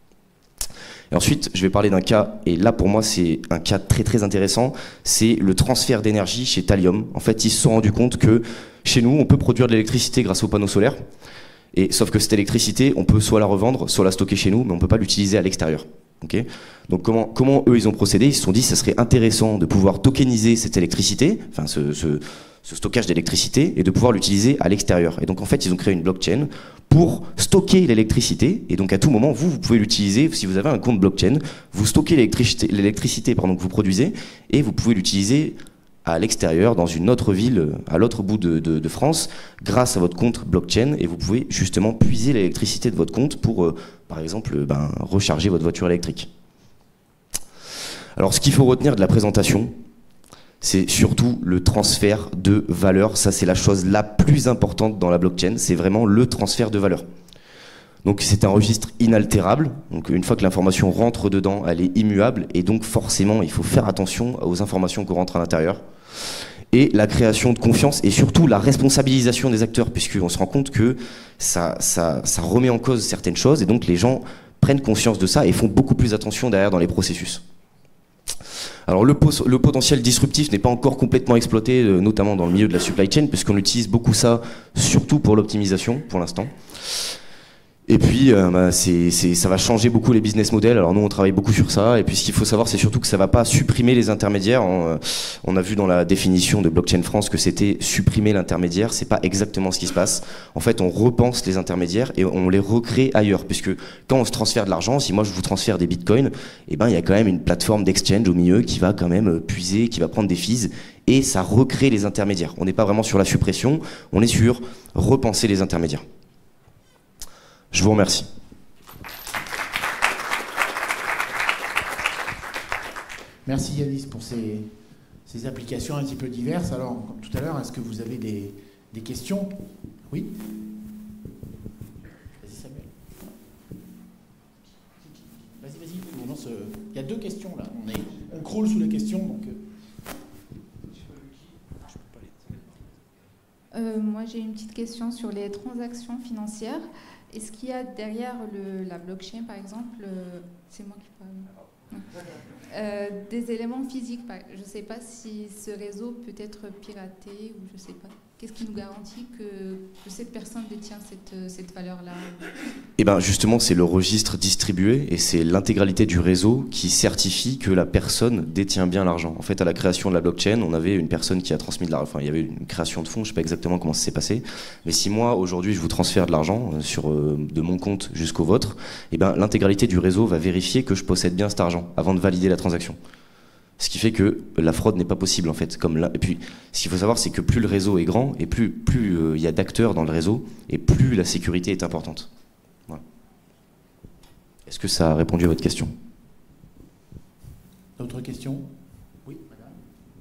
Et ensuite, je vais parler d'un cas, et là pour moi c'est un cas très très intéressant, c'est le transfert d'énergie chez Thallium. En fait, ils se sont rendus compte que chez nous, on peut produire de l'électricité grâce aux panneaux solaires, et sauf que cette électricité, on peut soit la revendre, soit la stocker chez nous, mais on ne peut pas l'utiliser à l'extérieur. Okay. Donc comment, comment eux ils ont procédé? Ils se sont dit que ça serait intéressant de pouvoir tokeniser cette électricité, enfin ce, ce, ce stockage d'électricité, et de pouvoir l'utiliser à l'extérieur. Et donc en fait ils ont créé une blockchain pour stocker l'électricité, et donc à tout moment vous, vous pouvez l'utiliser. Si vous avez un compte blockchain, vous stockez l'électricité l'électricité pardon, que vous produisez, et vous pouvez l'utiliser à l'extérieur, dans une autre ville, à l'autre bout de, de, de France, grâce à votre compte blockchain, et vous pouvez justement puiser l'électricité de votre compte pour, euh, par exemple, ben, recharger votre voiture électrique. Alors, ce qu'il faut retenir de la présentation, c'est surtout le transfert de valeur. Ça, c'est la chose la plus importante dans la blockchain, c'est vraiment le transfert de valeur. Donc c'est un registre inaltérable, donc une fois que l'information rentre dedans, elle est immuable, et donc forcément il faut faire attention aux informations qu'on rentre à l'intérieur. Et la création de confiance et surtout la responsabilisation des acteurs, puisqu'on se rend compte que ça, ça, ça remet en cause certaines choses, et donc les gens prennent conscience de ça et font beaucoup plus attention derrière dans les processus. Alors le, le potentiel disruptif n'est pas encore complètement exploité, notamment dans le milieu de la supply chain, puisqu'on utilise beaucoup ça, surtout pour l'optimisation pour l'instant. Et puis, euh, bah, c'est, c'est, ça va changer beaucoup les business models. Alors nous, on travaille beaucoup sur ça. Et puis, ce qu'il faut savoir, c'est surtout que ça ne va pas supprimer les intermédiaires. On, on a vu dans la définition de Blockchain France que c'était supprimer l'intermédiaire. C'est pas exactement ce qui se passe. En fait, on repense les intermédiaires et on les recrée ailleurs. Puisque quand on se transfère de l'argent, si moi je vous transfère des bitcoins, eh ben, il y a quand même une plateforme d'exchange au milieu qui va quand même puiser, qui va prendre des fees. Et ça recrée les intermédiaires. On n'est pas vraiment sur la suppression. On est sur repenser les intermédiaires. Je vous remercie. Merci Yanis pour ces, ces applications un petit peu diverses. Alors, comme tout à l'heure, est-ce que vous avez des, des questions? Oui? Vas-y Samuel. Vas-y, vas-y. On lance, euh, il y a deux questions là. On, est, on croule sous les questions. Donc, euh... Euh, moi, j'ai une petite question sur les transactions financières. Est-ce qu'il y a derrière le, la blockchain, par exemple, euh, c'est moi qui parle, euh, des éléments physiques? Je ne sais pas si ce réseau peut être piraté ou je ne sais pas. Qu'est-ce qui nous garantit que, que cette personne détient cette, cette valeur-là? Eh bien justement, c'est le registre distribué et c'est l'intégralité du réseau qui certifie que la personne détient bien l'argent. En fait, à la création de la blockchain, on avait une personne qui a transmis de l'argent. Enfin, il y avait une création de fonds, je ne sais pas exactement comment ça s'est passé. Mais si moi, aujourd'hui, je vous transfère de l'argent sur, euh, de mon compte jusqu'au vôtre, eh ben, l'intégralité du réseau va vérifier que je possède bien cet argent avant de valider la transaction. Ce qui fait que la fraude n'est pas possible en fait. Comme là, et puis, ce qu'il faut savoir, c'est que plus le réseau est grand et plus plus euh, il y a d'acteurs dans le réseau et plus la sécurité est importante. Voilà. Est-ce que ça a répondu à votre question? D'autres questions? Oui, madame.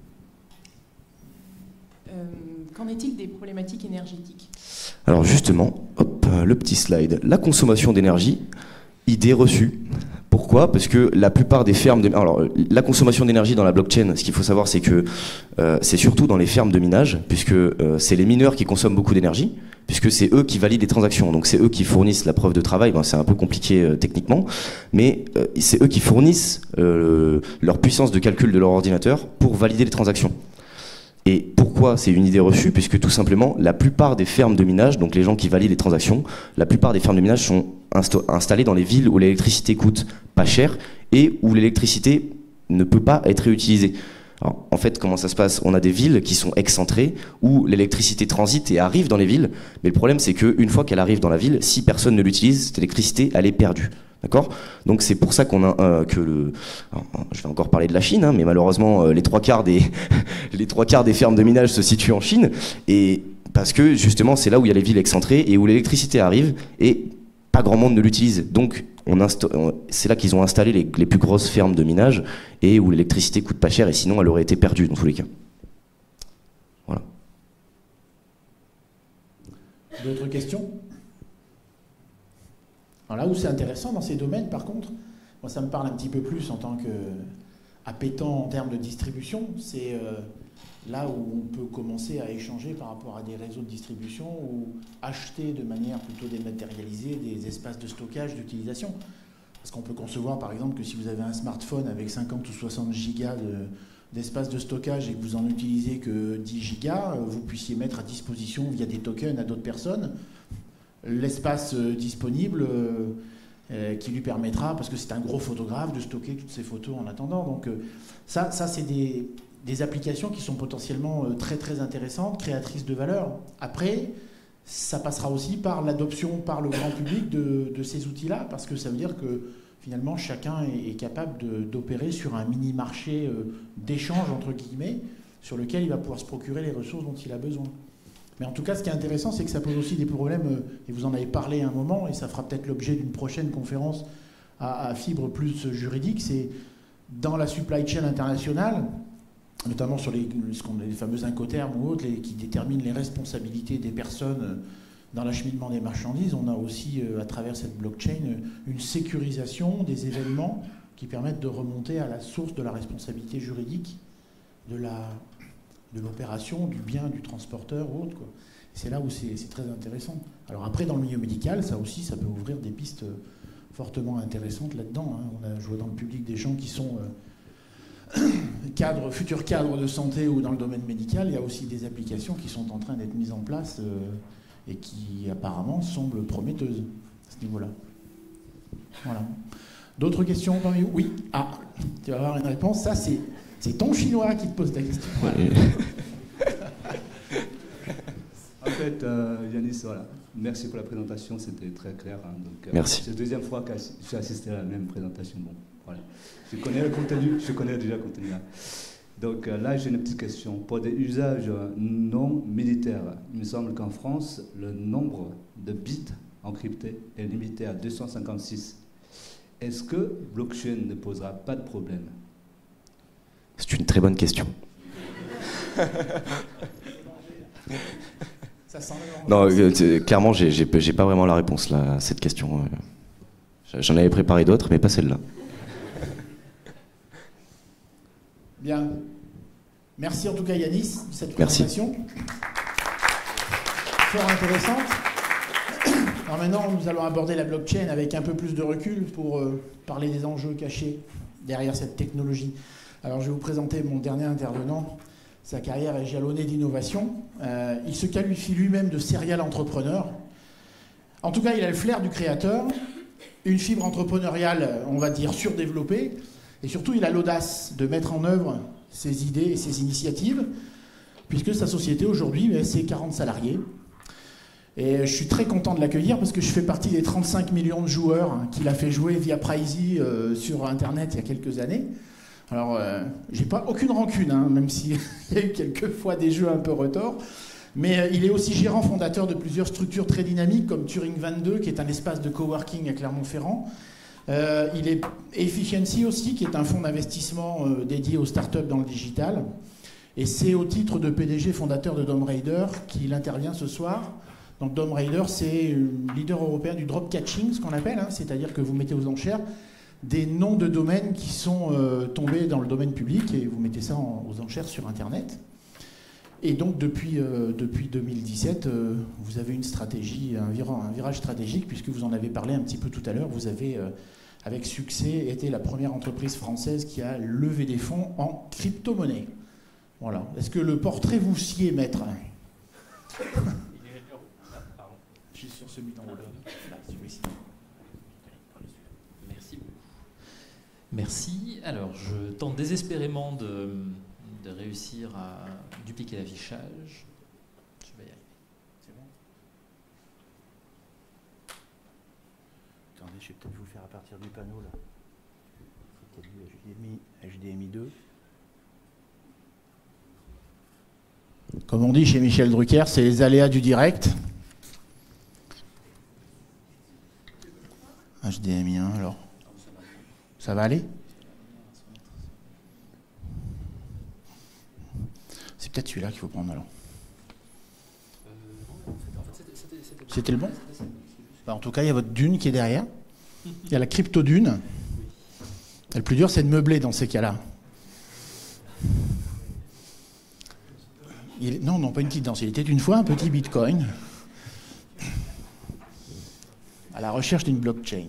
Euh, qu'en est-il des problématiques énergétiques? Alors justement, hop, le petit slide. La consommation d'énergie, idée reçue. Pourquoi? Parce que la plupart des fermes... De... Alors, la consommation d'énergie dans la blockchain, ce qu'il faut savoir, c'est que euh, c'est surtout dans les fermes de minage, puisque euh, c'est les mineurs qui consomment beaucoup d'énergie, puisque c'est eux qui valident les transactions. Donc c'est eux qui fournissent la preuve de travail. Ben, c'est un peu compliqué euh, techniquement, mais euh, c'est eux qui fournissent euh, leur puissance de calcul de leur ordinateur pour valider les transactions. Et pourquoi c'est une idée reçue? Puisque tout simplement, la plupart des fermes de minage, donc les gens qui valident les transactions, la plupart des fermes de minage sont installées dans les villes où l'électricité coûte pas cher et où l'électricité ne peut pas être réutilisée. Alors, en fait, comment ça se passe? On a des villes qui sont excentrées où l'électricité transite et arrive dans les villes, mais le problème c'est qu'une fois qu'elle arrive dans la ville, si personne ne l'utilise, cette électricité, elle est perdue. D'accord? Donc c'est pour ça qu'on a euh, que le. Alors, je vais encore parler de la Chine, hein, mais malheureusement euh, les trois quarts des les trois quarts des fermes de minage se situent en Chine, et parce que justement c'est là où il y a les villes excentrées et où l'électricité arrive et pas grand monde ne l'utilise. Donc on on, c'est là qu'ils ont installé les, les plus grosses fermes de minage et où l'électricité coûte pas cher et sinon elle aurait été perdue dans tous les cas. Voilà. D'autres questions? Alors là où c'est intéressant dans ces domaines, par contre, moi ça me parle un petit peu plus en tant qu'appétant en termes de distribution, c'est euh, là où on peut commencer à échanger par rapport à des réseaux de distribution ou acheter de manière plutôt dématérialisée des espaces de stockage, d'utilisation. Parce qu'on peut concevoir par exemple que si vous avez un smartphone avec cinquante ou soixante gigas de, d'espace de stockage et que vous en utilisez que dix gigas, vous puissiez mettre à disposition via des tokens à d'autres personnes l'espace euh, disponible euh, euh, qui lui permettra, parce que c'est un gros photographe, de stocker toutes ces photos en attendant. Donc euh, ça, ça c'est des, des applications qui sont potentiellement euh, très très intéressantes, créatrices de valeur. Après, ça passera aussi par l'adoption par le grand public de, de ces outils-là, parce que ça veut dire que finalement chacun est, est capable de, d'opérer sur un mini-marché euh, d'échange entre guillemets, sur lequel il va pouvoir se procurer les ressources dont il a besoin. Mais en tout cas, ce qui est intéressant, c'est que ça pose aussi des problèmes, et vous en avez parlé à un moment, et ça fera peut-être l'objet d'une prochaine conférence à, à fibre plus juridique, c'est dans la supply chain internationale, notamment sur les, ce qu'on, les fameux incoterms ou autres, les, qui déterminent les responsabilités des personnes dans l'acheminement des marchandises, on a aussi, à travers cette blockchain, une sécurisation des événements qui permettent de remonter à la source de la responsabilité juridique de la... de l'opération, du bien, du transporteur ou autre, quoi. C'est là où c'est, c'est très intéressant. Alors après, dans le milieu médical, ça aussi, ça peut ouvrir des pistes fortement intéressantes là-dedans, hein. On a, je vois dans le public des gens qui sont euh, cadres, futurs cadres de santé ou dans le domaine médical. Il y a aussi des applications qui sont en train d'être mises en place euh, et qui apparemment semblent prometteuses à ce niveau-là. Voilà. D'autres questions parmi vous? Oui. Ah, tu vas avoir une réponse. Ça, c'est... C'est ton chinois qui te pose la question. Voilà. En fait, euh, Yanis, voilà. Merci pour la présentation, c'était très clair. Hein, donc, euh, Merci. C'est la deuxième fois que j'ai assisté à la même présentation. Bon, voilà. Je connais le contenu, je connais déjà le contenu. Là. Donc euh, là, j'ai une petite question. Pour des usages non militaires, il me semble qu'en France, le nombre de bits encryptés est limité à deux cent cinquante-six. Est-ce que blockchain ne posera pas de problème? C'est une très bonne question. Ça sent non, euh, clairement, j'ai, j'ai, j'ai pas vraiment la réponse là, à cette question. J'en avais préparé d'autres, mais pas celle-là. Bien. Merci en tout cas Yanis de cette présentation. Fort intéressante. Alors maintenant, nous allons aborder la blockchain avec un peu plus de recul pour euh, parler des enjeux cachés derrière cette technologie. Alors je vais vous présenter mon dernier intervenant. Sa carrière est jalonnée d'innovation. Euh, il se qualifie lui-même de serial entrepreneur. En tout cas, il a le flair du créateur, une fibre entrepreneuriale, on va dire, surdéveloppée, et surtout, il a l'audace de mettre en œuvre ses idées et ses initiatives, puisque sa société, aujourd'hui, c'est quarante salariés. Et je suis très content de l'accueillir parce que je fais partie des trente-cinq millions de joueurs hein, qu'il a fait jouer via Pricey euh, sur Internet il y a quelques années. Alors, euh, j'ai pas aucune rancune, hein, même s'il y a eu quelques fois des jeux un peu retors. Mais euh, il est aussi gérant fondateur de plusieurs structures très dynamiques, comme Turing vingt-deux, qui est un espace de coworking à Clermont-Ferrand. Euh, il est Efficiency aussi, qui est un fonds d'investissement euh, dédié aux startups dans le digital. Et c'est au titre de P D G fondateur de Dome Raider qu'il intervient ce soir. Donc Dome Raider, c'est le leader européen du drop catching, ce qu'on appelle, hein, c'est-à-dire que vous mettez aux enchères des noms de domaines qui sont euh, tombés dans le domaine public et vous mettez ça en, aux enchères sur Internet. Et donc depuis, euh, depuis deux mille dix-sept, euh, vous avez une stratégie, un, vira, un virage stratégique, puisque vous en avez parlé un petit peu tout à l'heure. Vous avez, euh, avec succès, été la première entreprise française qui a levé des fonds en crypto-monnaie. Voilà. Est-ce que le portrait vous sied, maître? Je suis sur celui d'en haut là. Là, celui-ci. Merci. Merci. Alors, je tente désespérément de, de réussir à dupliquer l'affichage. Je vais y arriver. C'est bon? Attendez, je vais peut-être vous le faire à partir du panneau là. C'était du H D M I, H D M I deux. Comme on dit chez Michel Drucker, c'est les aléas du direct. H D M I un alors. Ça va aller? C'est peut-être celui-là qu'il faut prendre alors. C'était le bon? Bah, en tout cas, il y a votre dune qui est derrière. Il y a la crypto-dune. Le plus dur, c'est de meubler dans ces cas-là. Il... Non, non, pas une petite danse. Il était une fois un petit bitcoin à la recherche d'une blockchain.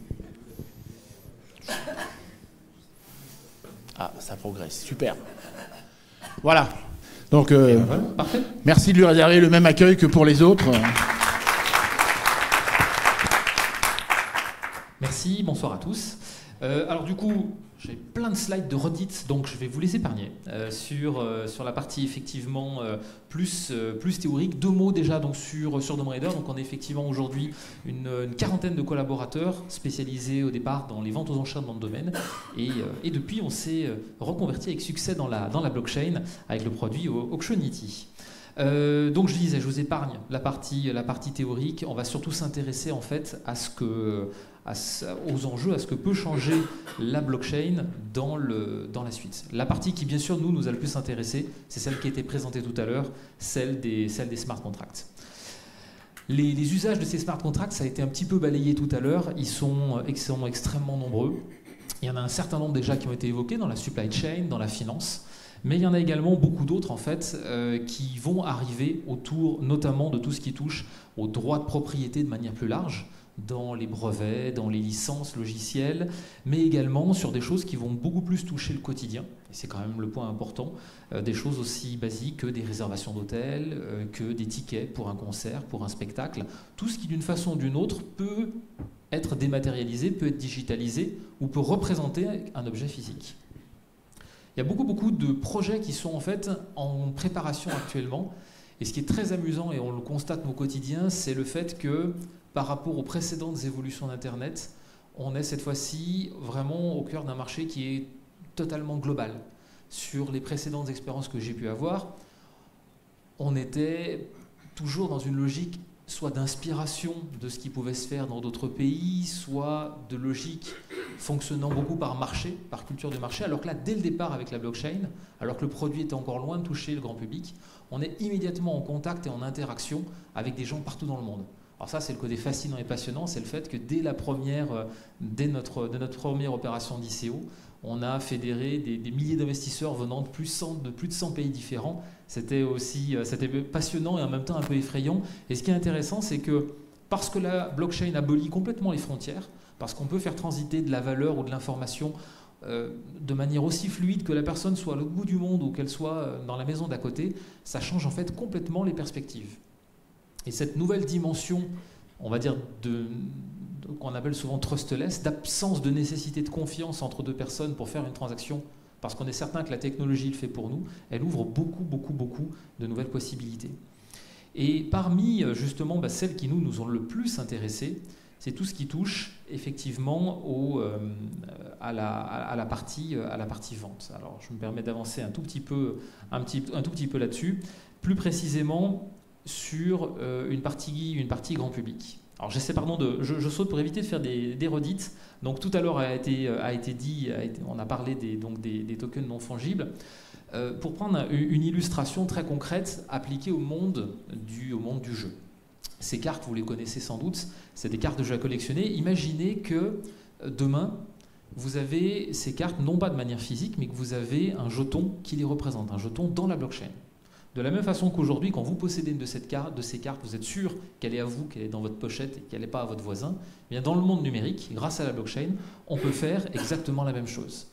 Ah, ça progresse. Super. Voilà. Donc, euh, Parfait. Merci de lui réserver le même accueil que pour les autres. Merci, bonsoir à tous. Euh, alors du coup, j'ai plein de slides de redites, donc je vais vous les épargner euh, sur, euh, sur la partie effectivement euh, plus, euh, plus théorique. Deux mots déjà donc, sur, sur DomRaider. Donc on est effectivement aujourd'hui une, une quarantaine de collaborateurs spécialisés au départ dans les ventes aux enchères dans le domaine. Et, euh, et depuis, on s'est reconverti avec succès dans la, dans la blockchain avec le produit Auctionity. Euh, donc je disais, je vous épargne la partie, la partie théorique. On va surtout s'intéresser en fait à ce que... À, aux enjeux, à ce que peut changer la blockchain dans, le, dans la suite. La partie qui, bien sûr, nous, nous a le plus intéressé, c'est celle qui a été présentée tout à l'heure, celle des, celle des smart contracts. Les, les usages de ces smart contracts, ça a été un petit peu balayé tout à l'heure, ils sont, ils sont extrêmement nombreux. Il y en a un certain nombre déjà qui ont été évoqués dans la supply chain, dans la finance, mais il y en a également beaucoup d'autres en fait euh, qui vont arriver autour notamment de tout ce qui touche aux droits de propriété de manière plus large, dans les brevets, dans les licences logicielles, mais également sur des choses qui vont beaucoup plus toucher le quotidien, et c'est quand même le point important, euh, des choses aussi basiques que des réservations d'hôtels, euh, que des tickets pour un concert, pour un spectacle, tout ce qui d'une façon ou d'une autre peut être dématérialisé, peut être digitalisé, ou peut représenter un objet physique. Il y a beaucoup, beaucoup de projets qui sont en fait en préparation actuellement, et ce qui est très amusant, et on le constate au quotidien, c'est le fait que par rapport aux précédentes évolutions d'Internet, on est cette fois-ci vraiment au cœur d'un marché qui est totalement global. Sur les précédentes expériences que j'ai pu avoir, on était toujours dans une logique soit d'inspiration de ce qui pouvait se faire dans d'autres pays, soit de logique fonctionnant beaucoup par marché, par culture de marché, alors que là, dès le départ avec la blockchain, alors que le produit était encore loin de toucher le grand public, on est immédiatement en contact et en interaction avec des gens partout dans le monde. Alors ça, c'est le côté fascinant et passionnant, c'est le fait que dès la première, dès notre, de notre première opération d'I C O, on a fédéré des, des milliers d'investisseurs venant de plus, cent, de plus de cent pays différents. C'était aussi c'était passionnant et en même temps un peu effrayant. Et ce qui est intéressant, c'est que parce que la blockchain abolit complètement les frontières, parce qu'on peut faire transiter de la valeur ou de l'information euh, de manière aussi fluide que la personne soit à l'autre bout du monde ou qu'elle soit dans la maison d'à côté, ça change en fait complètement les perspectives. Et cette nouvelle dimension, on va dire, de, de, qu'on appelle souvent trustless, d'absence de nécessité de confiance entre deux personnes pour faire une transaction, parce qu'on est certain que la technologie le fait pour nous, elle ouvre beaucoup, beaucoup, beaucoup de nouvelles possibilités. Et parmi, justement, bah, celles qui nous, nous ont le plus intéressés, c'est tout ce qui touche effectivement au, euh, à, la, à, la partie, à la partie vente. Alors, je me permets d'avancer un tout petit peu, un petit, un tout petit peu là-dessus. Plus précisément, sur euh, une, partie, une partie grand public. Alors j'essaie, pardon, de, je, je saute pour éviter de faire des, des redites. Donc tout à l'heure a été, a été dit, a été, on a parlé des, donc des, des tokens non fongibles. Euh, pour prendre une illustration très concrète appliquée au monde du, au monde du jeu. Ces cartes, vous les connaissez sans doute, c'est des cartes de jeu à collectionner. Imaginez que demain, vous avez ces cartes, non pas de manière physique, mais que vous avez un jeton qui les représente, un jeton dans la blockchain. De la même façon qu'aujourd'hui, quand vous possédez une de, cette carte, de ces cartes, vous êtes sûr qu'elle est à vous, qu'elle est dans votre pochette et qu'elle n'est pas à votre voisin. Eh bien, dans le monde numérique, grâce à la blockchain, on peut faire exactement la même chose.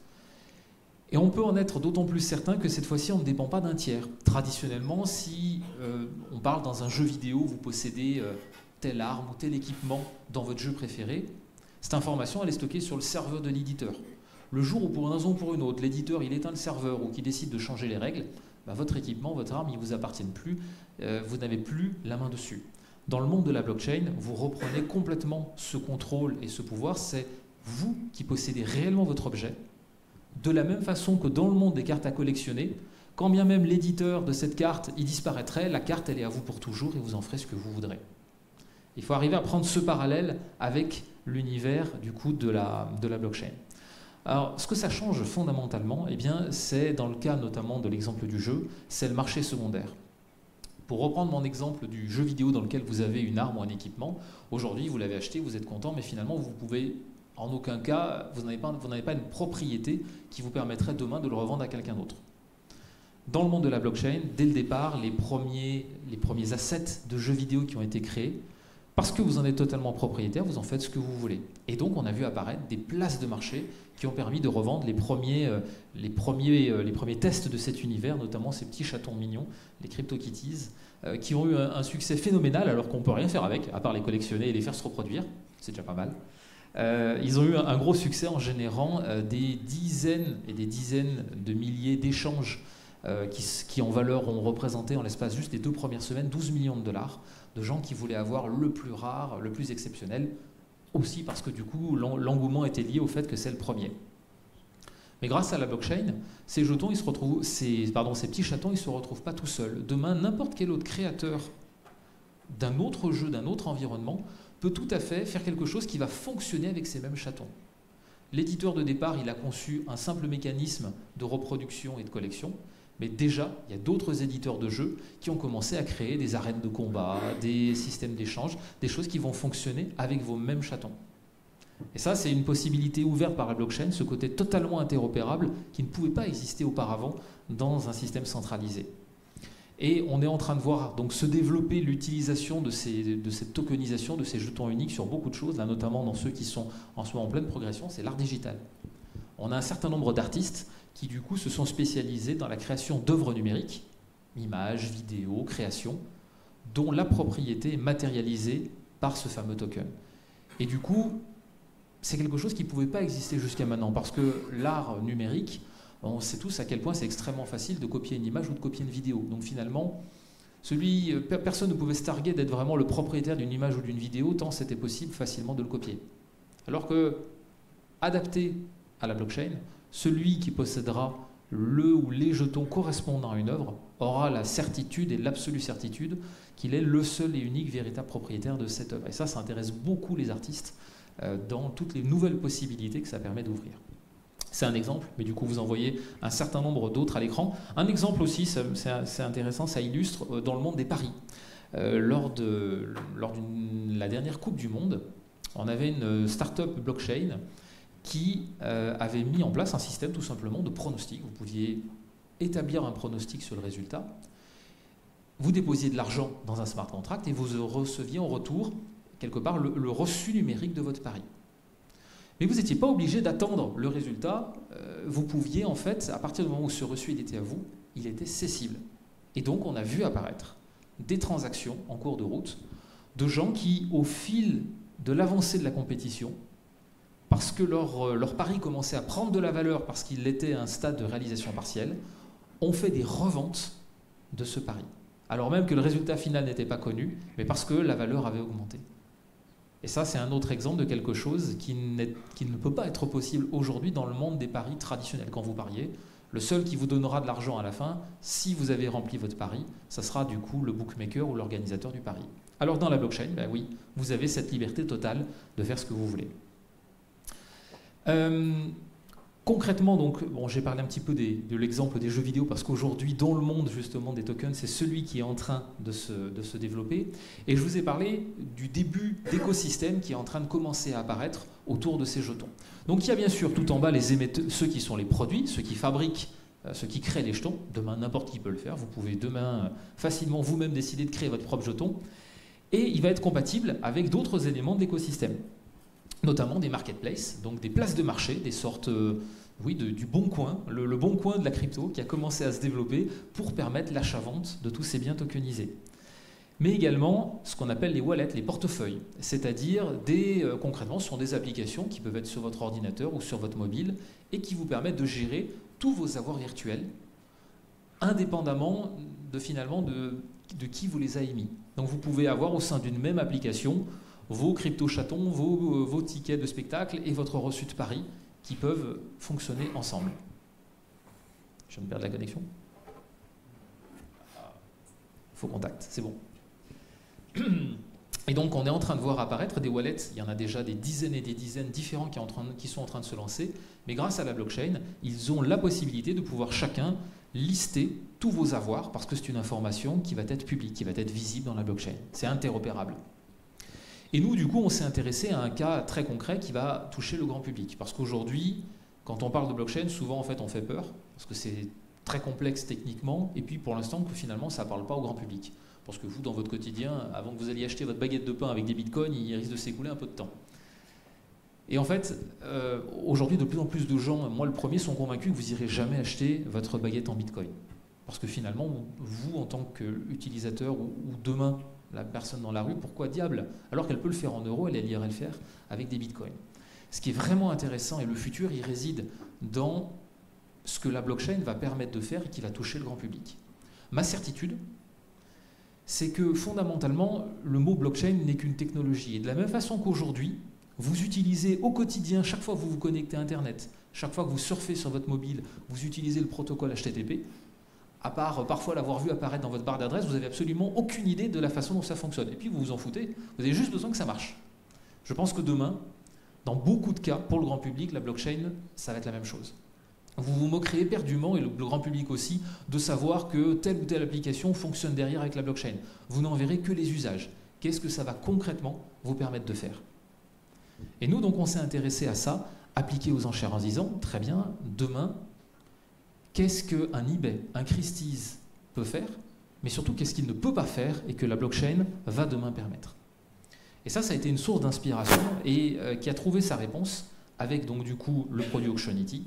Et on peut en être d'autant plus certain que cette fois-ci, on ne dépend pas d'un tiers. Traditionnellement, si euh, on parle dans un jeu vidéo, vous possédez euh, telle arme ou tel équipement dans votre jeu préféré, cette information, elle est stockée sur le serveur de l'éditeur. Le jour où, pour une raison ou pour une autre, l'éditeur il éteint le serveur ou qu'il décide de changer les règles, bah, votre équipement, votre arme, il ne vous appartient plus, euh, vous n'avez plus la main dessus. Dans le monde de la blockchain, vous reprenez complètement ce contrôle et ce pouvoir, c'est vous qui possédez réellement votre objet, de la même façon que dans le monde des cartes à collectionner, quand bien même l'éditeur de cette carte il disparaîtrait, la carte elle est à vous pour toujours et vous en ferez ce que vous voudrez. Il faut arriver à prendre ce parallèle avec l'univers du coup de la, de la blockchain. Alors, ce que ça change fondamentalement, eh bien, c'est dans le cas notamment de l'exemple du jeu, c'est le marché secondaire. Pour reprendre mon exemple du jeu vidéo dans lequel vous avez une arme ou un équipement, aujourd'hui vous l'avez acheté, vous êtes content, mais finalement vous pouvez, en aucun cas, vous n'avez pas, vous n'avez pas une propriété qui vous permettrait demain de le revendre à quelqu'un d'autre. Dans le monde de la blockchain, dès le départ, les premiers, les premiers assets de jeux vidéo qui ont été créés, parce que vous en êtes totalement propriétaire, vous en faites ce que vous voulez. Et donc, on a vu apparaître des places de marché qui ont permis de revendre les premiers, euh, les premiers, euh, les premiers tests de cet univers, notamment ces petits chatons mignons, les CryptoKitties, euh, qui ont eu un, un succès phénoménal alors qu'on ne peut rien faire avec, à part les collectionner et les faire se reproduire. C'est déjà pas mal. Euh, ils ont eu un, un gros succès en générant euh, des dizaines et des dizaines de milliers d'échanges euh, qui, qui en valeur ont représenté en l'espace juste des deux premières semaines douze millions de dollars de gens qui voulaient avoir le plus rare, le plus exceptionnel, aussi parce que du coup l'engouement était lié au fait que c'est le premier. Mais grâce à la blockchain, ces jetons, ils se retrouvent, ces, pardon, ces petits chatons, ils ne se retrouvent pas tout seuls. Demain, n'importe quel autre créateur d'un autre jeu, d'un autre environnement, peut tout à fait faire quelque chose qui va fonctionner avec ces mêmes chatons. L'éditeur de départ, il a conçu un simple mécanisme de reproduction et de collection, mais déjà, il y a d'autres éditeurs de jeux qui ont commencé à créer des arènes de combat, des systèmes d'échange, des choses qui vont fonctionner avec vos mêmes chatons. Et ça, c'est une possibilité ouverte par la blockchain, ce côté totalement interopérable qui ne pouvait pas exister auparavant dans un système centralisé. Et on est en train de voir donc se développer l'utilisation de, ces, de cette tokenisation, de ces jetons uniques sur beaucoup de choses, là, notamment dans ceux qui sont en ce moment en pleine progression, c'est l'art digital. On a un certain nombre d'artistes qui du coup se sont spécialisés dans la création d'œuvres numériques, images, vidéos, créations, dont la propriété est matérialisée par ce fameux token. Et du coup, c'est quelque chose qui ne pouvait pas exister jusqu'à maintenant, parce que l'art numérique, on sait tous à quel point c'est extrêmement facile de copier une image ou de copier une vidéo. Donc finalement, celui, personne ne pouvait se targuer d'être vraiment le propriétaire d'une image ou d'une vidéo, tant c'était possible facilement de le copier. Alors que, adapté à la blockchain, celui qui possédera le ou les jetons correspondant à une œuvre aura la certitude et l'absolue certitude qu'il est le seul et unique véritable propriétaire de cette œuvre. Et ça, ça intéresse beaucoup les artistes euh, dans toutes les nouvelles possibilités que ça permet d'ouvrir. C'est un exemple, mais du coup vous en voyez un certain nombre d'autres à l'écran. Un exemple aussi, c'est intéressant, ça illustre dans le monde des paris. Euh, lors de lors d'une la dernière Coupe du Monde, on avait une start-up blockchain qui euh, avait mis en place un système tout simplement de pronostic. Vous pouviez établir un pronostic sur le résultat. Vous déposiez de l'argent dans un smart contract et vous receviez en retour, quelque part, le, le reçu numérique de votre pari. Mais vous n'étiez pas obligé d'attendre le résultat. Euh, vous pouviez, en fait, à partir du moment où ce reçu il était à vous, il était cessible. Et donc, on a vu apparaître des transactions en cours de route de gens qui, au fil de l'avancée de la compétition, parce que leur, leur pari commençait à prendre de la valeur parce qu'il était à un stade de réalisation partielle, ont fait des reventes de ce pari. Alors même que le résultat final n'était pas connu, mais parce que la valeur avait augmenté. Et ça, c'est un autre exemple de quelque chose qui, qui ne peut pas être possible aujourd'hui dans le monde des paris traditionnels. Quand vous pariez, le seul qui vous donnera de l'argent à la fin, si vous avez rempli votre pari, ça sera du coup le bookmaker ou l'organisateur du pari. Alors dans la blockchain, ben oui, vous avez cette liberté totale de faire ce que vous voulez. Euh, concrètement, donc, bon, j'ai parlé un petit peu des, de l'exemple des jeux vidéo parce qu'aujourd'hui, dans le monde justement des tokens, c'est celui qui est en train de se, de se développer. Et je vous ai parlé du début d'écosystème qui est en train de commencer à apparaître autour de ces jetons. Donc il y a bien sûr tout en bas les émetteurs, ceux qui sont les produits, ceux qui fabriquent, euh, ceux qui créent les jetons. Demain, n'importe qui peut le faire. Vous pouvez demain euh, facilement vous-même décider de créer votre propre jeton. Et il va être compatible avec d'autres éléments de l'écosystème, notamment des marketplaces, donc des places de marché, des sortes euh, oui, de, du bon coin, le, le bon coin de la crypto qui a commencé à se développer pour permettre l'achat-vente de tous ces biens tokenisés. Mais également ce qu'on appelle les wallets, les portefeuilles, c'est-à-dire des, euh, concrètement, ce sont des applications qui peuvent être sur votre ordinateur ou sur votre mobile et qui vous permettent de gérer tous vos avoirs virtuels, indépendamment de finalement de, de qui vous les a émis. Donc vous pouvez avoir au sein d'une même application vos crypto-chatons, vos, vos tickets de spectacle et votre reçu de pari qui peuvent fonctionner ensemble. Je viens de perdre la connexion. Faux contact, c'est bon. Et donc on est en train de voir apparaître des wallets, il y en a déjà des dizaines et des dizaines différents qui, en train de, qui sont en train de se lancer, mais grâce à la blockchain, ils ont la possibilité de pouvoir chacun lister tous vos avoirs, parce que c'est une information qui va être publique, qui va être visible dans la blockchain. C'est interopérable. Et nous, du coup, on s'est intéressé à un cas très concret qui va toucher le grand public. Parce qu'aujourd'hui, quand on parle de blockchain, souvent, en fait, on fait peur, parce que c'est très complexe techniquement, et puis pour l'instant, que finalement, ça ne parle pas au grand public. Parce que vous, dans votre quotidien, avant que vous alliez acheter votre baguette de pain avec des bitcoins, il risque de s'écouler un peu de temps. Et en fait, euh, aujourd'hui, de plus en plus de gens, moi le premier, sont convaincus que vous n'irez jamais acheter votre baguette en bitcoin. Parce que finalement, vous, en tant qu'utilisateur, ou, ou demain, la personne dans la rue, pourquoi diable? Alors qu'elle peut le faire en euros, elle irait le faire avec des bitcoins. Ce qui est vraiment intéressant, et le futur, il réside dans ce que la blockchain va permettre de faire et qui va toucher le grand public. Ma certitude, c'est que fondamentalement, le mot blockchain n'est qu'une technologie. Et de la même façon qu'aujourd'hui, vous utilisez au quotidien, chaque fois que vous vous connectez à Internet, chaque fois que vous surfez sur votre mobile, vous utilisez le protocole H T T P, à part parfois l'avoir vu apparaître dans votre barre d'adresse, vous n'avez absolument aucune idée de la façon dont ça fonctionne. Et puis vous vous en foutez, vous avez juste besoin que ça marche. Je pense que demain, dans beaucoup de cas, pour le grand public, la blockchain, ça va être la même chose. Vous vous moquerez éperdument, et le, le grand public aussi, de savoir que telle ou telle application fonctionne derrière avec la blockchain. Vous n'en verrez que les usages. Qu'est-ce que ça va concrètement vous permettre de faire? Et nous, donc, on s'est intéressé à ça, appliqué aux enchères en disant, très bien, demain, qu'est-ce qu'un eBay, un Christie's peut faire, mais surtout qu'est-ce qu'il ne peut pas faire et que la blockchain va demain permettre. Et ça, ça a été une source d'inspiration et euh, qui a trouvé sa réponse avec donc du coup le produit Auctionity,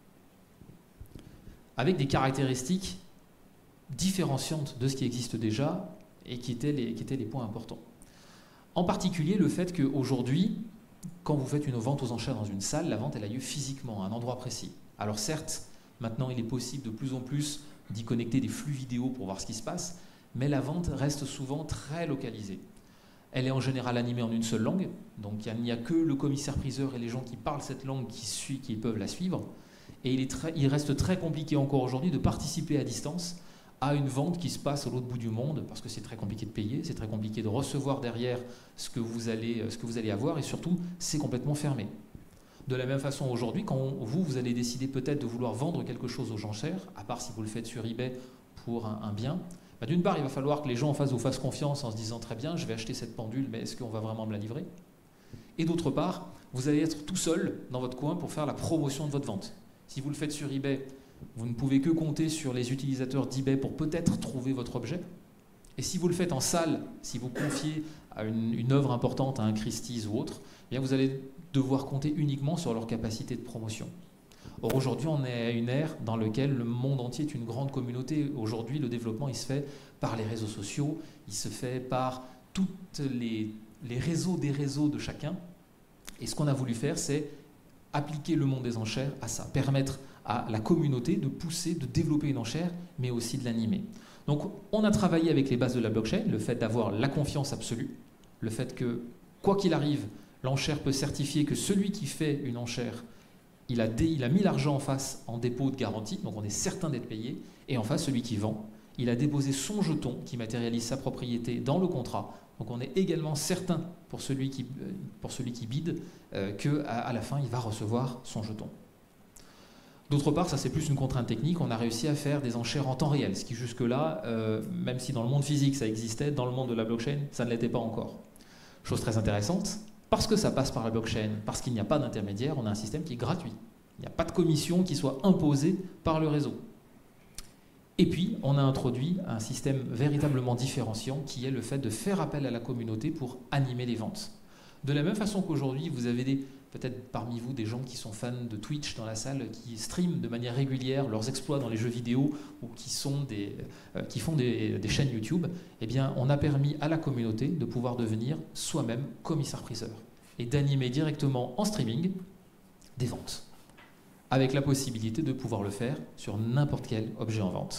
avec des caractéristiques différenciantes de ce qui existe déjà et qui étaient les, qui étaient les points importants. En particulier le fait qu'aujourd'hui, quand vous faites une vente aux enchères dans une salle, la vente elle a lieu physiquement à un endroit précis. Alors certes, maintenant il est possible de plus en plus d'y connecter des flux vidéo pour voir ce qui se passe, mais la vente reste souvent très localisée. Elle est en général animée en une seule langue, donc il n'y a que le commissaire-priseur et les gens qui parlent cette langue qui, suit, qui peuvent la suivre. Et il, est très, il reste très compliqué encore aujourd'hui de participer à distance à une vente qui se passe à l'autre bout du monde, parce que c'est très compliqué de payer, c'est très compliqué de recevoir derrière ce que vous allez, ce que vous allez avoir, et surtout, c'est complètement fermé. De la même façon, aujourd'hui, quand on, vous, vous allez décider peut-être de vouloir vendre quelque chose aux enchères, à part si vous le faites sur eBay pour un, un bien, bah d'une part, il va falloir que les gens en face vous fassent confiance en se disant très bien, je vais acheter cette pendule, mais est-ce qu'on va vraiment me la livrer? Et d'autre part, vous allez être tout seul dans votre coin pour faire la promotion de votre vente. Si vous le faites sur eBay, vous ne pouvez que compter sur les utilisateurs d'eBay pour peut-être trouver votre objet. Et si vous le faites en salle, si vous confiez à une, une œuvre importante à un Christie's ou autre, eh bien vous allez devoir compter uniquement sur leur capacité de promotion. Or aujourd'hui, on est à une ère dans laquelle le monde entier est une grande communauté. Aujourd'hui, le développement, il se fait par les réseaux sociaux, il se fait par tous les, les réseaux des réseaux de chacun. Et ce qu'on a voulu faire, c'est appliquer le monde des enchères à ça, permettre à la communauté de pousser, de développer une enchère, mais aussi de l'animer. Donc, on a travaillé avec les bases de la blockchain, le fait d'avoir la confiance absolue, le fait que, quoi qu'il arrive, l'enchère peut certifier que celui qui fait une enchère, il a, dé, il a mis l'argent en face en dépôt de garantie, donc on est certain d'être payé, et en face, celui qui vend, il a déposé son jeton qui matérialise sa propriété dans le contrat. Donc on est également certain pour celui qui, pour celui qui bide euh, qu'à à la fin, il va recevoir son jeton. D'autre part, ça c'est plus une contrainte technique, on a réussi à faire des enchères en temps réel, ce qui jusque-là, euh, même si dans le monde physique ça existait, dans le monde de la blockchain, ça ne l'était pas encore. Chose très intéressante, parce que ça passe par la blockchain, parce qu'il n'y a pas d'intermédiaire, on a un système qui est gratuit. Il n'y a pas de commission qui soit imposée par le réseau. Et puis, on a introduit un système véritablement différenciant qui est le fait de faire appel à la communauté pour animer les ventes. De la même façon qu'aujourd'hui, vous avez des, peut-être parmi vous des gens qui sont fans de Twitch dans la salle, qui streament de manière régulière leurs exploits dans les jeux vidéo ou qui, sont des, euh, qui font des, des chaînes YouTube, eh bien, on a permis à la communauté de pouvoir devenir soi-même commissaire-priseur et d'animer directement en streaming des ventes, avec la possibilité de pouvoir le faire sur n'importe quel objet en vente.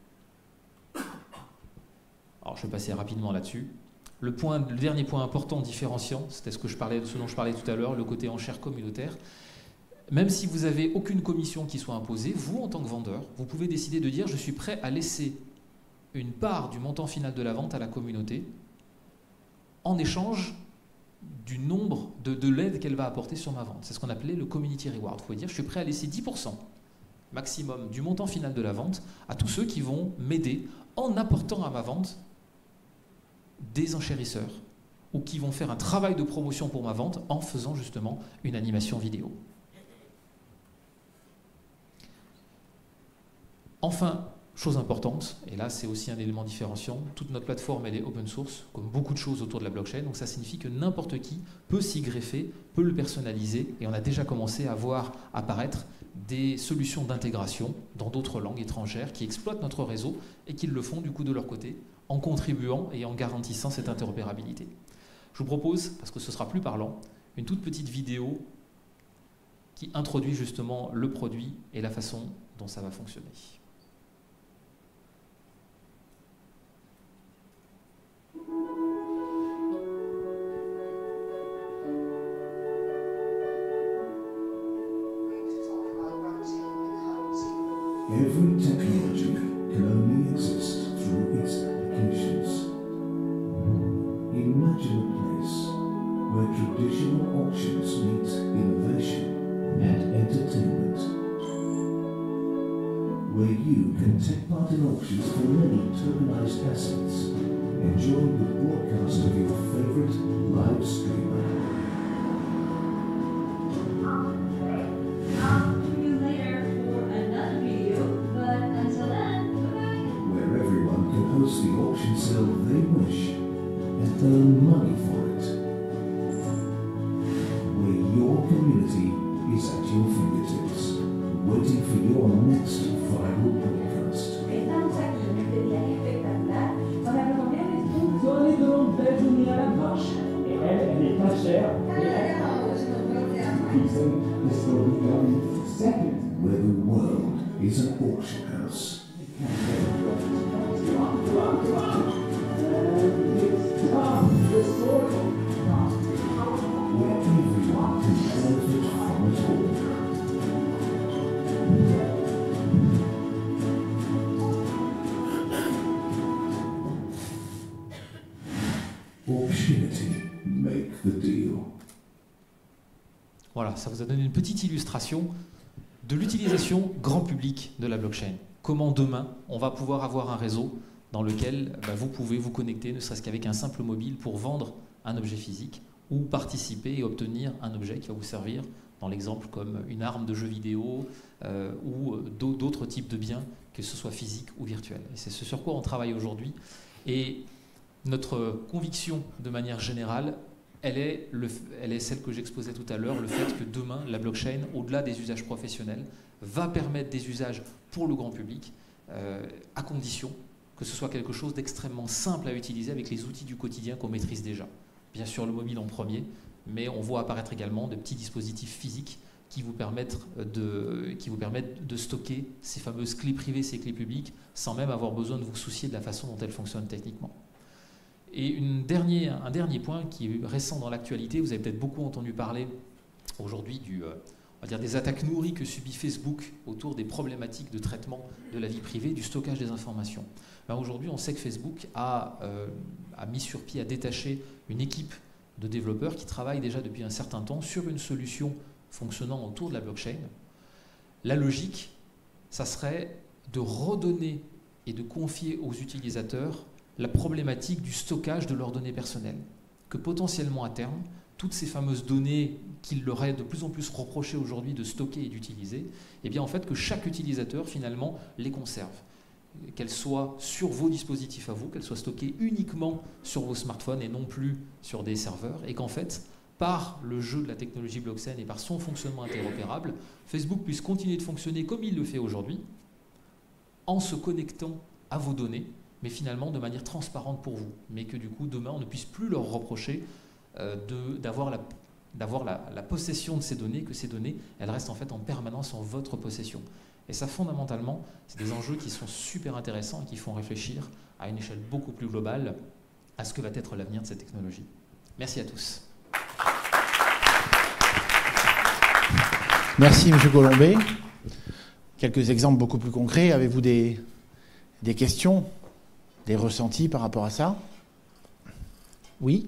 Alors, je vais passer rapidement là-dessus. Le, point, le dernier point important différenciant, c'était ce, que je parlais, ce dont je parlais tout à l'heure, le côté enchère communautaire. Même si vous n'avez aucune commission qui soit imposée, vous, en tant que vendeur, vous pouvez décider de dire « je suis prêt à laisser une part du montant final de la vente à la communauté en échange du nombre de, de l'aide qu'elle va apporter sur ma vente ». C'est ce qu'on appelait le community reward. Vous pouvez dire « je suis prêt à laisser dix pour cent maximum du montant final de la vente à tous ceux qui vont m'aider en apportant à ma vente des enchérisseurs ou qui vont faire un travail de promotion pour ma vente en faisant justement une animation vidéo. » Enfin, chose importante, et là c'est aussi un élément différenciant, toute notre plateforme elle est open source, comme beaucoup de choses autour de la blockchain, donc ça signifie que n'importe qui peut s'y greffer, peut le personnaliser, et on a déjà commencé à voir apparaître des solutions d'intégration dans d'autres langues étrangères qui exploitent notre réseau et qui le font du coup de leur côté, en contribuant et en garantissant cette interopérabilité. Je vous propose, parce que ce sera plus parlant, une toute petite vidéo qui introduit justement le produit et la façon dont ça va fonctionner. Every technology can only exist through its applications. Imagine a place where traditional auctions meet innovation and entertainment. Where you can take part in auctions for many tokenized assets, enjoying the broadcast of your favorite live streamer. Host the auction sale they wish and earn money for it. Where your community is at your fingertips, waiting for your next viral broadcast. Where the world is an auction house. Where everyone can benefit from it all. Opportunity, make the deal. Voilà, ça vous a donné une petite illustration de l'utilisation grand public de la blockchain. Comment demain, on va pouvoir avoir un réseau dans lequel bah, vous pouvez vous connecter, ne serait-ce qu'avec un simple mobile, pour vendre un objet physique ou participer et obtenir un objet qui va vous servir, dans l'exemple, comme une arme de jeu vidéo euh, ou d'autres types de biens, que ce soit physique ou virtuel. Et c'est ce sur quoi on travaille aujourd'hui. Et notre conviction, de manière générale, elle est, le, elle est celle que j'exposais tout à l'heure, le fait que demain, la blockchain, au-delà des usages professionnels, va permettre des usages pour le grand public, euh, à condition que ce soit quelque chose d'extrêmement simple à utiliser avec les outils du quotidien qu'on maîtrise déjà. Bien sûr, le mobile en premier, mais on voit apparaître également de petits dispositifs physiques qui vous permettent de, qui vous permettent de stocker ces fameuses clés privées, ces clés publiques, sans même avoir besoin de vous soucier de la façon dont elles fonctionnent techniquement. Et une dernière, un dernier point qui est récent dans l'actualité, vous avez peut-être beaucoup entendu parler aujourd'hui du... Euh, on va dire des attaques nourries que subit Facebook autour des problématiques de traitement de la vie privée, du stockage des informations. Ben aujourd'hui, on sait que Facebook a, euh, a mis sur pied, a détaché une équipe de développeurs qui travaillent déjà depuis un certain temps sur une solution fonctionnant autour de la blockchain. La logique, ça serait de redonner et de confier aux utilisateurs la problématique du stockage de leurs données personnelles, que potentiellement à terme, toutes ces fameuses données qu'il leur est de plus en plus reproché aujourd'hui de stocker et d'utiliser, eh bien en fait que chaque utilisateur finalement les conserve. Qu'elles soient sur vos dispositifs à vous, qu'elles soient stockées uniquement sur vos smartphones et non plus sur des serveurs, et qu'en fait, par le jeu de la technologie blockchain et par son fonctionnement interopérable, Facebook puisse continuer de fonctionner comme il le fait aujourd'hui, en se connectant à vos données, mais finalement de manière transparente pour vous, mais que du coup demain on ne puisse plus leur reprocher euh, d'avoir la, d'avoir la, la possession de ces données, que ces données, elles restent en fait en permanence en votre possession. Et ça, fondamentalement, c'est des enjeux qui sont super intéressants et qui font réfléchir à une échelle beaucoup plus globale à ce que va être l'avenir de cette technologie. Merci à tous. Merci, M. Colombet. Quelques exemples beaucoup plus concrets. Avez-vous des, des questions, des ressentis par rapport à ça? Oui?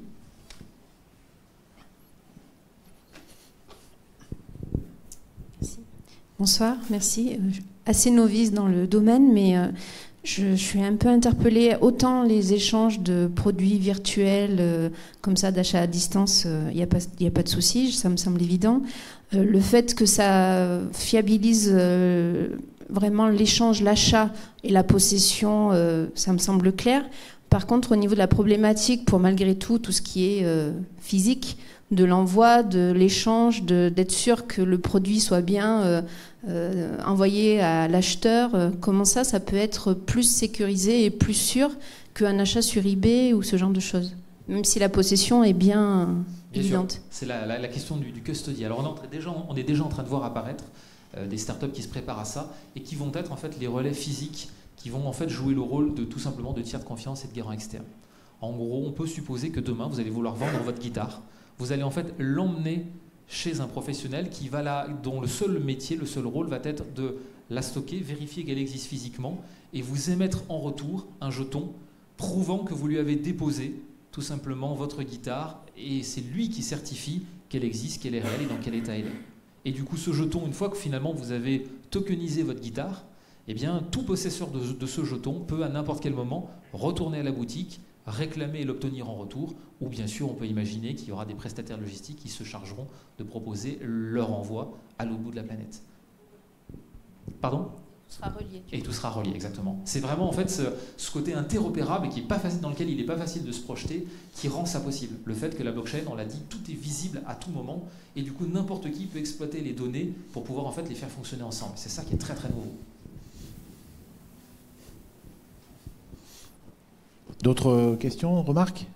Bonsoir, merci. Assez novice dans le domaine, mais euh, je, je suis un peu interpellée. Autant les échanges de produits virtuels, euh, comme ça, d'achat à distance, il euh, n'y a pas, y a pas de souci, ça me semble évident. Euh, le fait que ça fiabilise euh, vraiment l'échange, l'achat et la possession, euh, ça me semble clair. Par contre, au niveau de la problématique, pour malgré tout, tout ce qui est euh, physique, de l'envoi, de l'échange, d'être sûr que le produit soit bien euh, euh, envoyé à l'acheteur. Euh, comment ça, ça peut être plus sécurisé et plus sûr qu'un achat sur eBay ou ce genre de choses, même si la possession est bien, évidente. C'est la, la, la question du, du custody. Alors on est, déjà, on est déjà en train de voir apparaître euh, des startups qui se préparent à ça et qui vont être en fait les relais physiques qui vont en fait jouer le rôle de tout simplement de tiers de confiance et de garant externe. En gros, on peut supposer que demain, vous allez vouloir vendre votre guitare. Vous allez en fait l'emmener chez un professionnel qui va la, dont le seul métier, le seul rôle va être de la stocker, vérifier qu'elle existe physiquement et vous émettre en retour un jeton prouvant que vous lui avez déposé tout simplement votre guitare et c'est lui qui certifie qu'elle existe, qu'elle est réelle et dans quel état elle est. Et du coup, ce jeton, une fois que finalement vous avez tokenisé votre guitare, eh bien, tout possesseur de, de ce jeton peut à n'importe quel moment retourner à la boutique, réclamer et l'obtenir en retour, ou bien sûr on peut imaginer qu'il y aura des prestataires logistiques qui se chargeront de proposer leur envoi à l'autre bout de la planète. Pardon ? Tout sera relié. Et tout sera relié, exactement. C'est vraiment en fait ce, ce côté interopérable et qui est pas facile, dans lequel il n'est pas facile de se projeter, qui rend ça possible. Le fait que la blockchain, on l'a dit, tout est visible à tout moment, et du coup n'importe qui peut exploiter les données pour pouvoir en fait les faire fonctionner ensemble. C'est ça qui est très très nouveau. D'autres questions, remarques?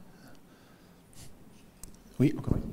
Oui, encore une.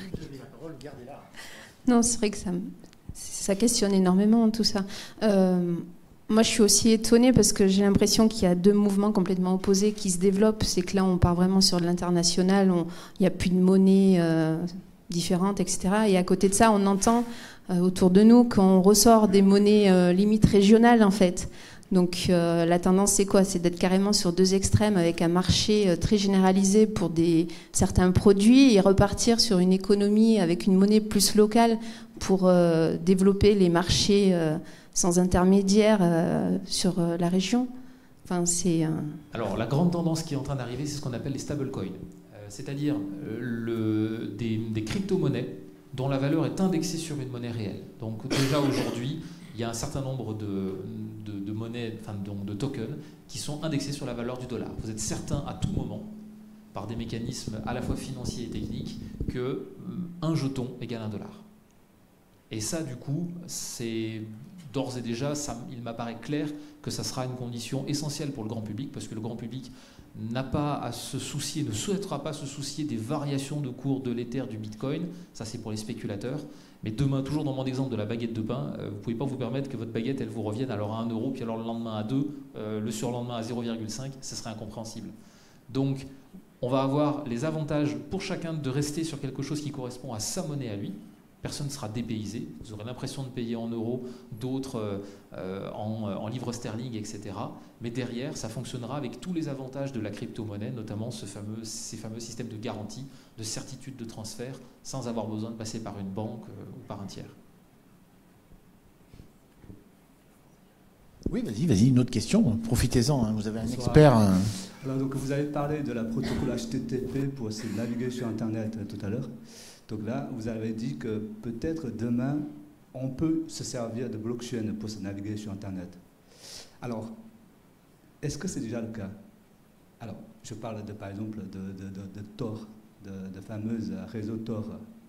Non, c'est vrai que ça, ça questionne énormément tout ça. Euh, moi, je suis aussi étonnée parce que j'ai l'impression qu'il y a deux mouvements complètement opposés qui se développent. C'est que là, on part vraiment sur de l'international, il n'y a plus de monnaie euh, différente, et cetera. Et à côté de ça, on entend euh, autour de nous qu'on ressort des monnaies euh, limites régionales, en fait. Donc euh, la tendance, c'est quoi? C'est d'être carrément sur deux extrêmes avec un marché euh, très généralisé pour des, certains produits et repartir sur une économie avec une monnaie plus locale pour euh, développer les marchés euh, sans intermédiaire euh, sur euh, la région. Enfin, c'est, euh... Alors la grande tendance qui est en train d'arriver, c'est ce qu'on appelle les stablecoins, euh, c'est-à-dire euh, le, des, des crypto-monnaies dont la valeur est indexée sur une monnaie réelle. Donc déjà aujourd'hui, il y a un certain nombre de, de, de monnaies, enfin donc de tokens, qui sont indexés sur la valeur du dollar. Vous êtes certain à tout moment, par des mécanismes à la fois financiers et techniques, que un jeton égale un dollar. Et ça, du coup, c'est d'ores et déjà, ça, il m'apparaît clair que ça sera une condition essentielle pour le grand public, parce que le grand public n'a pas à se soucier, ne souhaitera pas se soucier des variations de cours de l'Ether, du Bitcoin. Ça, c'est pour les spéculateurs. Mais demain, toujours dans mon exemple de la baguette de pain, euh, vous ne pouvez pas vous permettre que votre baguette, elle vous revienne alors à un euro, puis alors le lendemain à deux, euh, le surlendemain à zéro virgule cinq, ce serait incompréhensible. Donc, on va avoir les avantages pour chacun de rester sur quelque chose qui correspond à sa monnaie à lui. Personne ne sera dépaysé. Vous aurez l'impression de payer en euros, d'autres euh, en, en livres sterling, et cetera. Mais derrière, ça fonctionnera avec tous les avantages de la crypto-monnaie, notamment ce fameux, ces fameux systèmes de garantie, de certitude de transfert, sans avoir besoin de passer par une banque euh, ou par un tiers. Oui, vas-y, vas-y, une autre question. Profitez-en, hein, vous avez un Bonsoir. expert. Hein. Alors, donc, vous avez parlé de la protocole H T T P pour se naviguer sur Internet euh, tout à l'heure. Donc là, vous avez dit que peut-être demain, on peut se servir de blockchain pour se naviguer sur Internet. Alors, est-ce que c'est déjà le cas? Alors, je parle de, par exemple de, de, de, de Tor, de, de fameux réseaux Tor.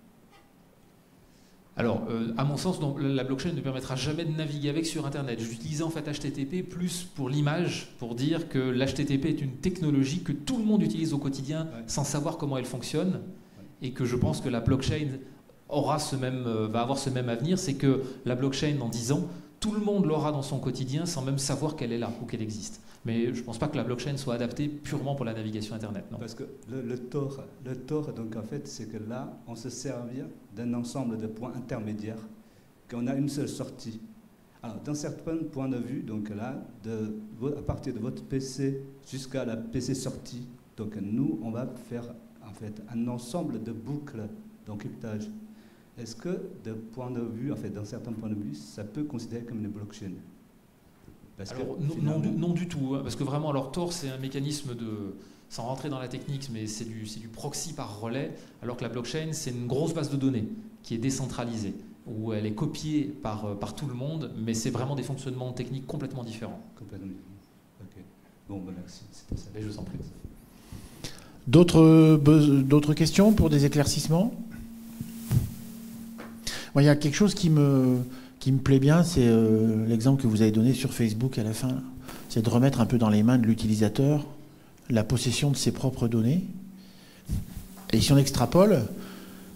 Alors, euh, à mon sens, non, la blockchain ne permettra jamais de naviguer avec sur Internet. J'utilisais en fait H T T P plus pour l'image, pour dire que l'H T T P est une technologie que tout le monde utilise au quotidien ouais. sans savoir comment elle fonctionne. Et que je pense que la blockchain aura ce même, euh, va avoir ce même avenir, c'est que la blockchain, dans dix ans, tout le monde l'aura dans son quotidien sans même savoir qu'elle est là ou qu'elle existe. Mais je ne pense pas que la blockchain soit adaptée purement pour la navigation Internet. Non. Parce que le, le Tor, le Tor, donc en fait, c'est que là, on se servir d'un ensemble de points intermédiaires, qu'on a une seule sortie. Alors, d'un certain point de vue, donc là, de, à partir de votre P C jusqu'à la P C sortie, donc nous, on va faire en fait un ensemble de boucles d'encryptage. Est-ce que, de point de vue, en fait, d'un certain point de vue, ça peut considérer comme une blockchain? Parce alors, que, non, finalement... non, du, non du tout, hein, parce que vraiment, alors Tor, c'est un mécanisme de, sans rentrer dans la technique, mais c'est du, c'est du proxy par relais, alors que la blockchain, c'est une grosse base de données qui est décentralisée, où elle est copiée par, par tout le monde, mais c'est vraiment des fonctionnements techniques complètement différents. Complètement différents. Ok. Bon, ben merci. C'était ça. Et je vous en prie. D'autres, d'autres questions pour des éclaircissements? Moi, il y a quelque chose qui me, qui me plaît bien, c'est euh, l'exemple que vous avez donné sur Facebook à la fin. C'est de remettre un peu dans les mains de l'utilisateur la possession de ses propres données. Et si on extrapole,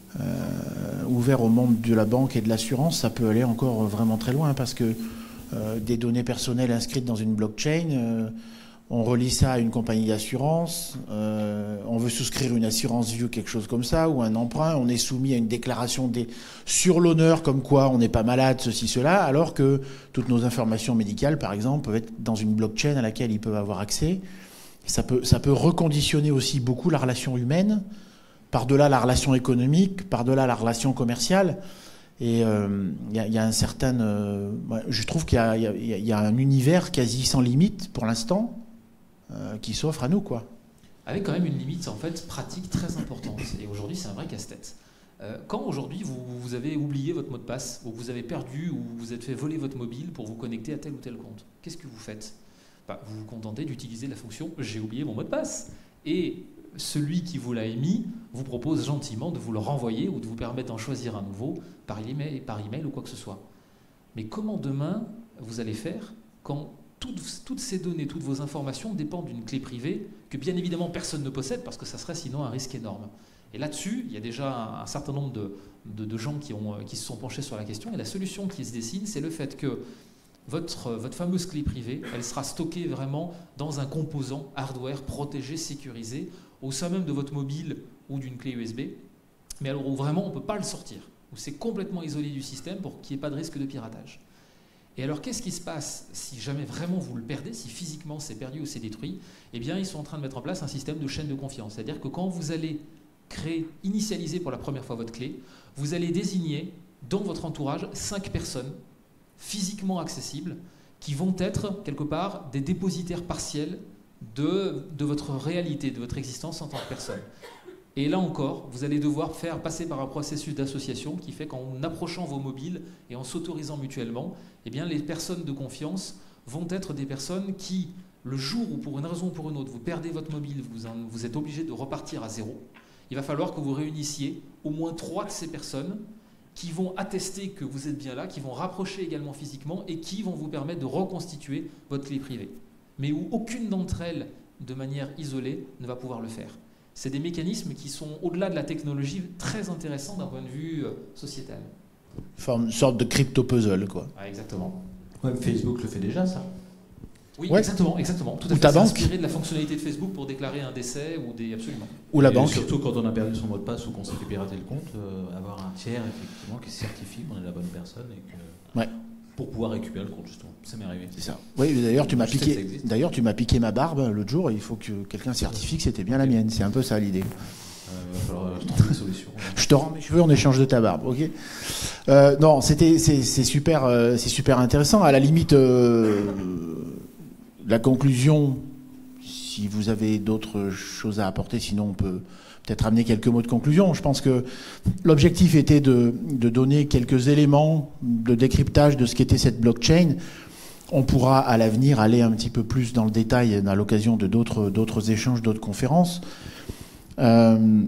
euh, ouvert au monde de la banque et de l'assurance, ça peut aller encore vraiment très loin, parce que euh, des données personnelles inscrites dans une blockchain, euh, on relie ça à une compagnie d'assurance, euh, on veut souscrire une assurance vie ou quelque chose comme ça, ou un emprunt, on est soumis à une déclaration des... sur l'honneur, comme quoi on n'est pas malade, ceci, cela, alors que toutes nos informations médicales, par exemple, peuvent être dans une blockchain à laquelle ils peuvent avoir accès. Ça peut, ça peut reconditionner aussi beaucoup la relation humaine, par-delà la relation économique, par-delà la relation commerciale. Et il euh, y, y a un certain... Euh, je trouve qu'il y, y, y a un univers quasi sans limite, pour l'instant, euh, qui s'offre à nous, quoi. Avec quand même une limite, en fait, pratique très importante. Et aujourd'hui, c'est un vrai casse-tête. Euh, quand aujourd'hui, vous, vous avez oublié votre mot de passe, ou vous avez perdu, ou vous êtes fait voler votre mobile pour vous connecter à tel ou tel compte, qu'est-ce que vous faites ? Bah, vous vous contentez d'utiliser la fonction « j'ai oublié mon mot de passe ». Et celui qui vous l'a émis vous propose gentiment de vous le renvoyer ou de vous permettre d'en choisir un nouveau par email, par email ou quoi que ce soit. Mais comment demain vous allez faire quand toutes, toutes ces données, toutes vos informations dépendent d'une clé privée que bien évidemment personne ne possède parce que ça serait sinon un risque énorme. Et là-dessus, il y a déjà un, un certain nombre de, de, de gens qui, ont, qui se sont penchés sur la question, et la solution qui se dessine, c'est le fait que Votre, votre fameuse clé privée, elle sera stockée vraiment dans un composant hardware protégé, sécurisé, au sein même de votre mobile ou d'une clé U S B, mais alors où vraiment on ne peut pas le sortir, où c'est complètement isolé du système pour qu'il n'y ait pas de risque de piratage. Et alors qu'est-ce qui se passe si jamais vraiment vous le perdez, si physiquement c'est perdu ou c'est détruit? Eh bien ils sont en train de mettre en place un système de chaîne de confiance, c'est-à-dire que quand vous allez créer, initialiser pour la première fois votre clé, vous allez désigner dans votre entourage cinq personnes physiquement accessibles, qui vont être, quelque part, des dépositaires partiels de, de votre réalité, de votre existence en tant que personne. Et là encore, vous allez devoir faire passer par un processus d'association qui fait qu'en approchant vos mobiles et en s'autorisant mutuellement, eh bien, les personnes de confiance vont être des personnes qui, le jour où pour une raison ou pour une autre, vous perdez votre mobile, vous, en, vous êtes obligé de repartir à zéro, il va falloir que vous réunissiez au moins trois de ces personnes qui vont attester que vous êtes bien là, qui vont rapprocher également physiquement et qui vont vous permettre de reconstituer votre clé privée. Mais où aucune d'entre elles, de manière isolée, ne va pouvoir le faire. C'est des mécanismes qui sont, au-delà de la technologie, très intéressants d'un point de vue euh, sociétal. Une sorte de crypto-puzzle, quoi. Ah, exactement. Ouais, Facebook le fait déjà, ça. Oui, ouais. exactement, exactement. Tout à ou fait. ta banque. Inspiré de la fonctionnalité de Facebook pour déclarer un décès ou des absolument. Ou la et banque. Surtout quand on a perdu son mot de passe ou qu'on s'est fait pirater le compte, euh, avoir un tiers effectivement qui certifie qu'on est la bonne personne et que ouais. pour pouvoir récupérer le compte justement. Ça m'est arrivé. C'est ça. Oui, d'ailleurs tu m'as piqué. D'ailleurs tu m'as piqué ma barbe l'autre jour. Il faut que quelqu'un certifie que c'était bien okay. la mienne. C'est un peu ça l'idée. Euh, il va falloir euh, trouver une solution. Je te rends mes cheveux en échange de ta barbe, ok. Euh, non, c'était c'est, c'est super, euh, c'est super intéressant. À la limite. Euh, La conclusion, si vous avez d'autres choses à apporter, sinon on peut peut-être amener quelques mots de conclusion. Je pense que l'objectif était de, de donner quelques éléments de décryptage de ce qu'était cette blockchain. On pourra à l'avenir aller un petit peu plus dans le détail à l'occasion de d'autres, d'autres échanges, d'autres conférences. Euh,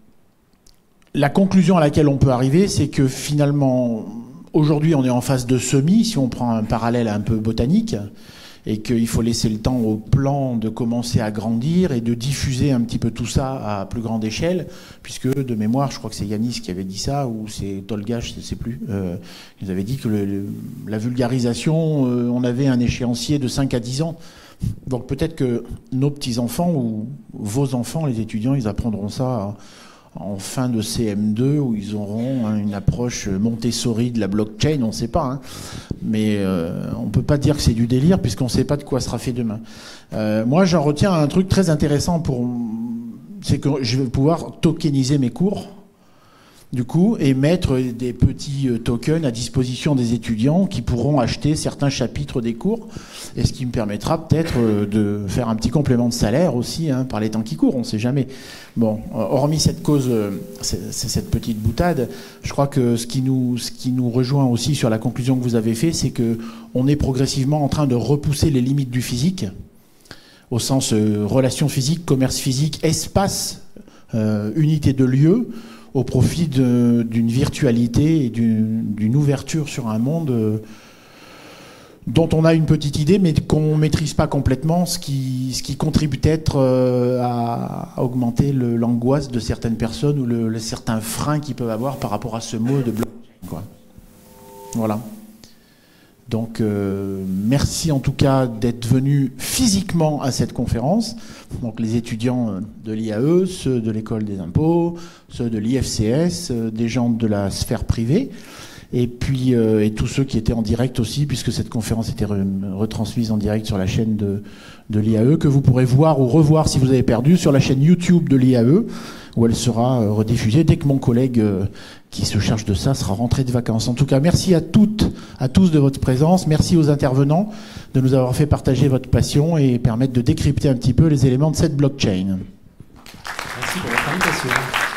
la conclusion à laquelle on peut arriver, c'est que finalement, aujourd'hui on est en phase de semis, si on prend un parallèle un peu botanique, et qu'il faut laisser le temps au plan de commencer à grandir et de diffuser un petit peu tout ça à plus grande échelle, puisque de mémoire, je crois que c'est Yanis qui avait dit ça, ou c'est Tolga, je ne sais plus, euh, ils avaient dit que le, le, la vulgarisation, euh, on avait un échéancier de cinq à dix ans. Donc peut-être que nos petits-enfants ou vos enfants, les étudiants, ils apprendront ça en fin de C M deux, où ils auront hein, une approche Montessori de la blockchain, on ne sait pas. Hein. Mais euh, on ne peut pas dire que c'est du délire, puisqu'on ne sait pas de quoi sera fait demain. Euh, moi, j'en retiens un truc très intéressant, pour, c'est que je vais pouvoir tokeniser mes cours, du coup, et mettre des petits tokens à disposition des étudiants qui pourront acheter certains chapitres des cours, et ce qui me permettra peut-être de faire un petit complément de salaire aussi, hein, par les temps qui courent, on ne sait jamais. Bon, hormis cette cause, c'est, c'est cette petite boutade, je crois que ce qui nous, ce qui nous rejoint aussi sur la conclusion que vous avez faite, c'est qu'on est progressivement en train de repousser les limites du physique, au sens euh, relation physique, commerce physique, espace, euh, unité de lieu, au profit de, d'une virtualité et d'une, d'une ouverture sur un monde euh, dont on a une petite idée, mais qu'on ne maîtrise pas complètement, ce qui, ce qui contribue peut-être euh, à, à augmenter le, l'angoisse de certaines personnes ou le, le certains freins qu'ils peuvent avoir par rapport à ce mot de blockchain, quoi. Voilà. Donc, euh, merci en tout cas d'être venus physiquement à cette conférence. Donc, les étudiants de l'I A E, ceux de l'école des impôts, ceux de l'I F C S, euh, des gens de la sphère privée. Et puis euh, et tous ceux qui étaient en direct aussi, puisque cette conférence était re retransmise en direct sur la chaîne de, de l'I A E, que vous pourrez voir ou revoir si vous avez perdu sur la chaîne YouTube de l'I A E, où elle sera euh, rediffusée dès que mon collègue euh, qui se charge de ça sera rentré de vacances. En tout cas, merci à toutes, à tous de votre présence. Merci aux intervenants de nous avoir fait partager votre passion et permettre de décrypter un petit peu les éléments de cette blockchain. Merci pour votre invitation.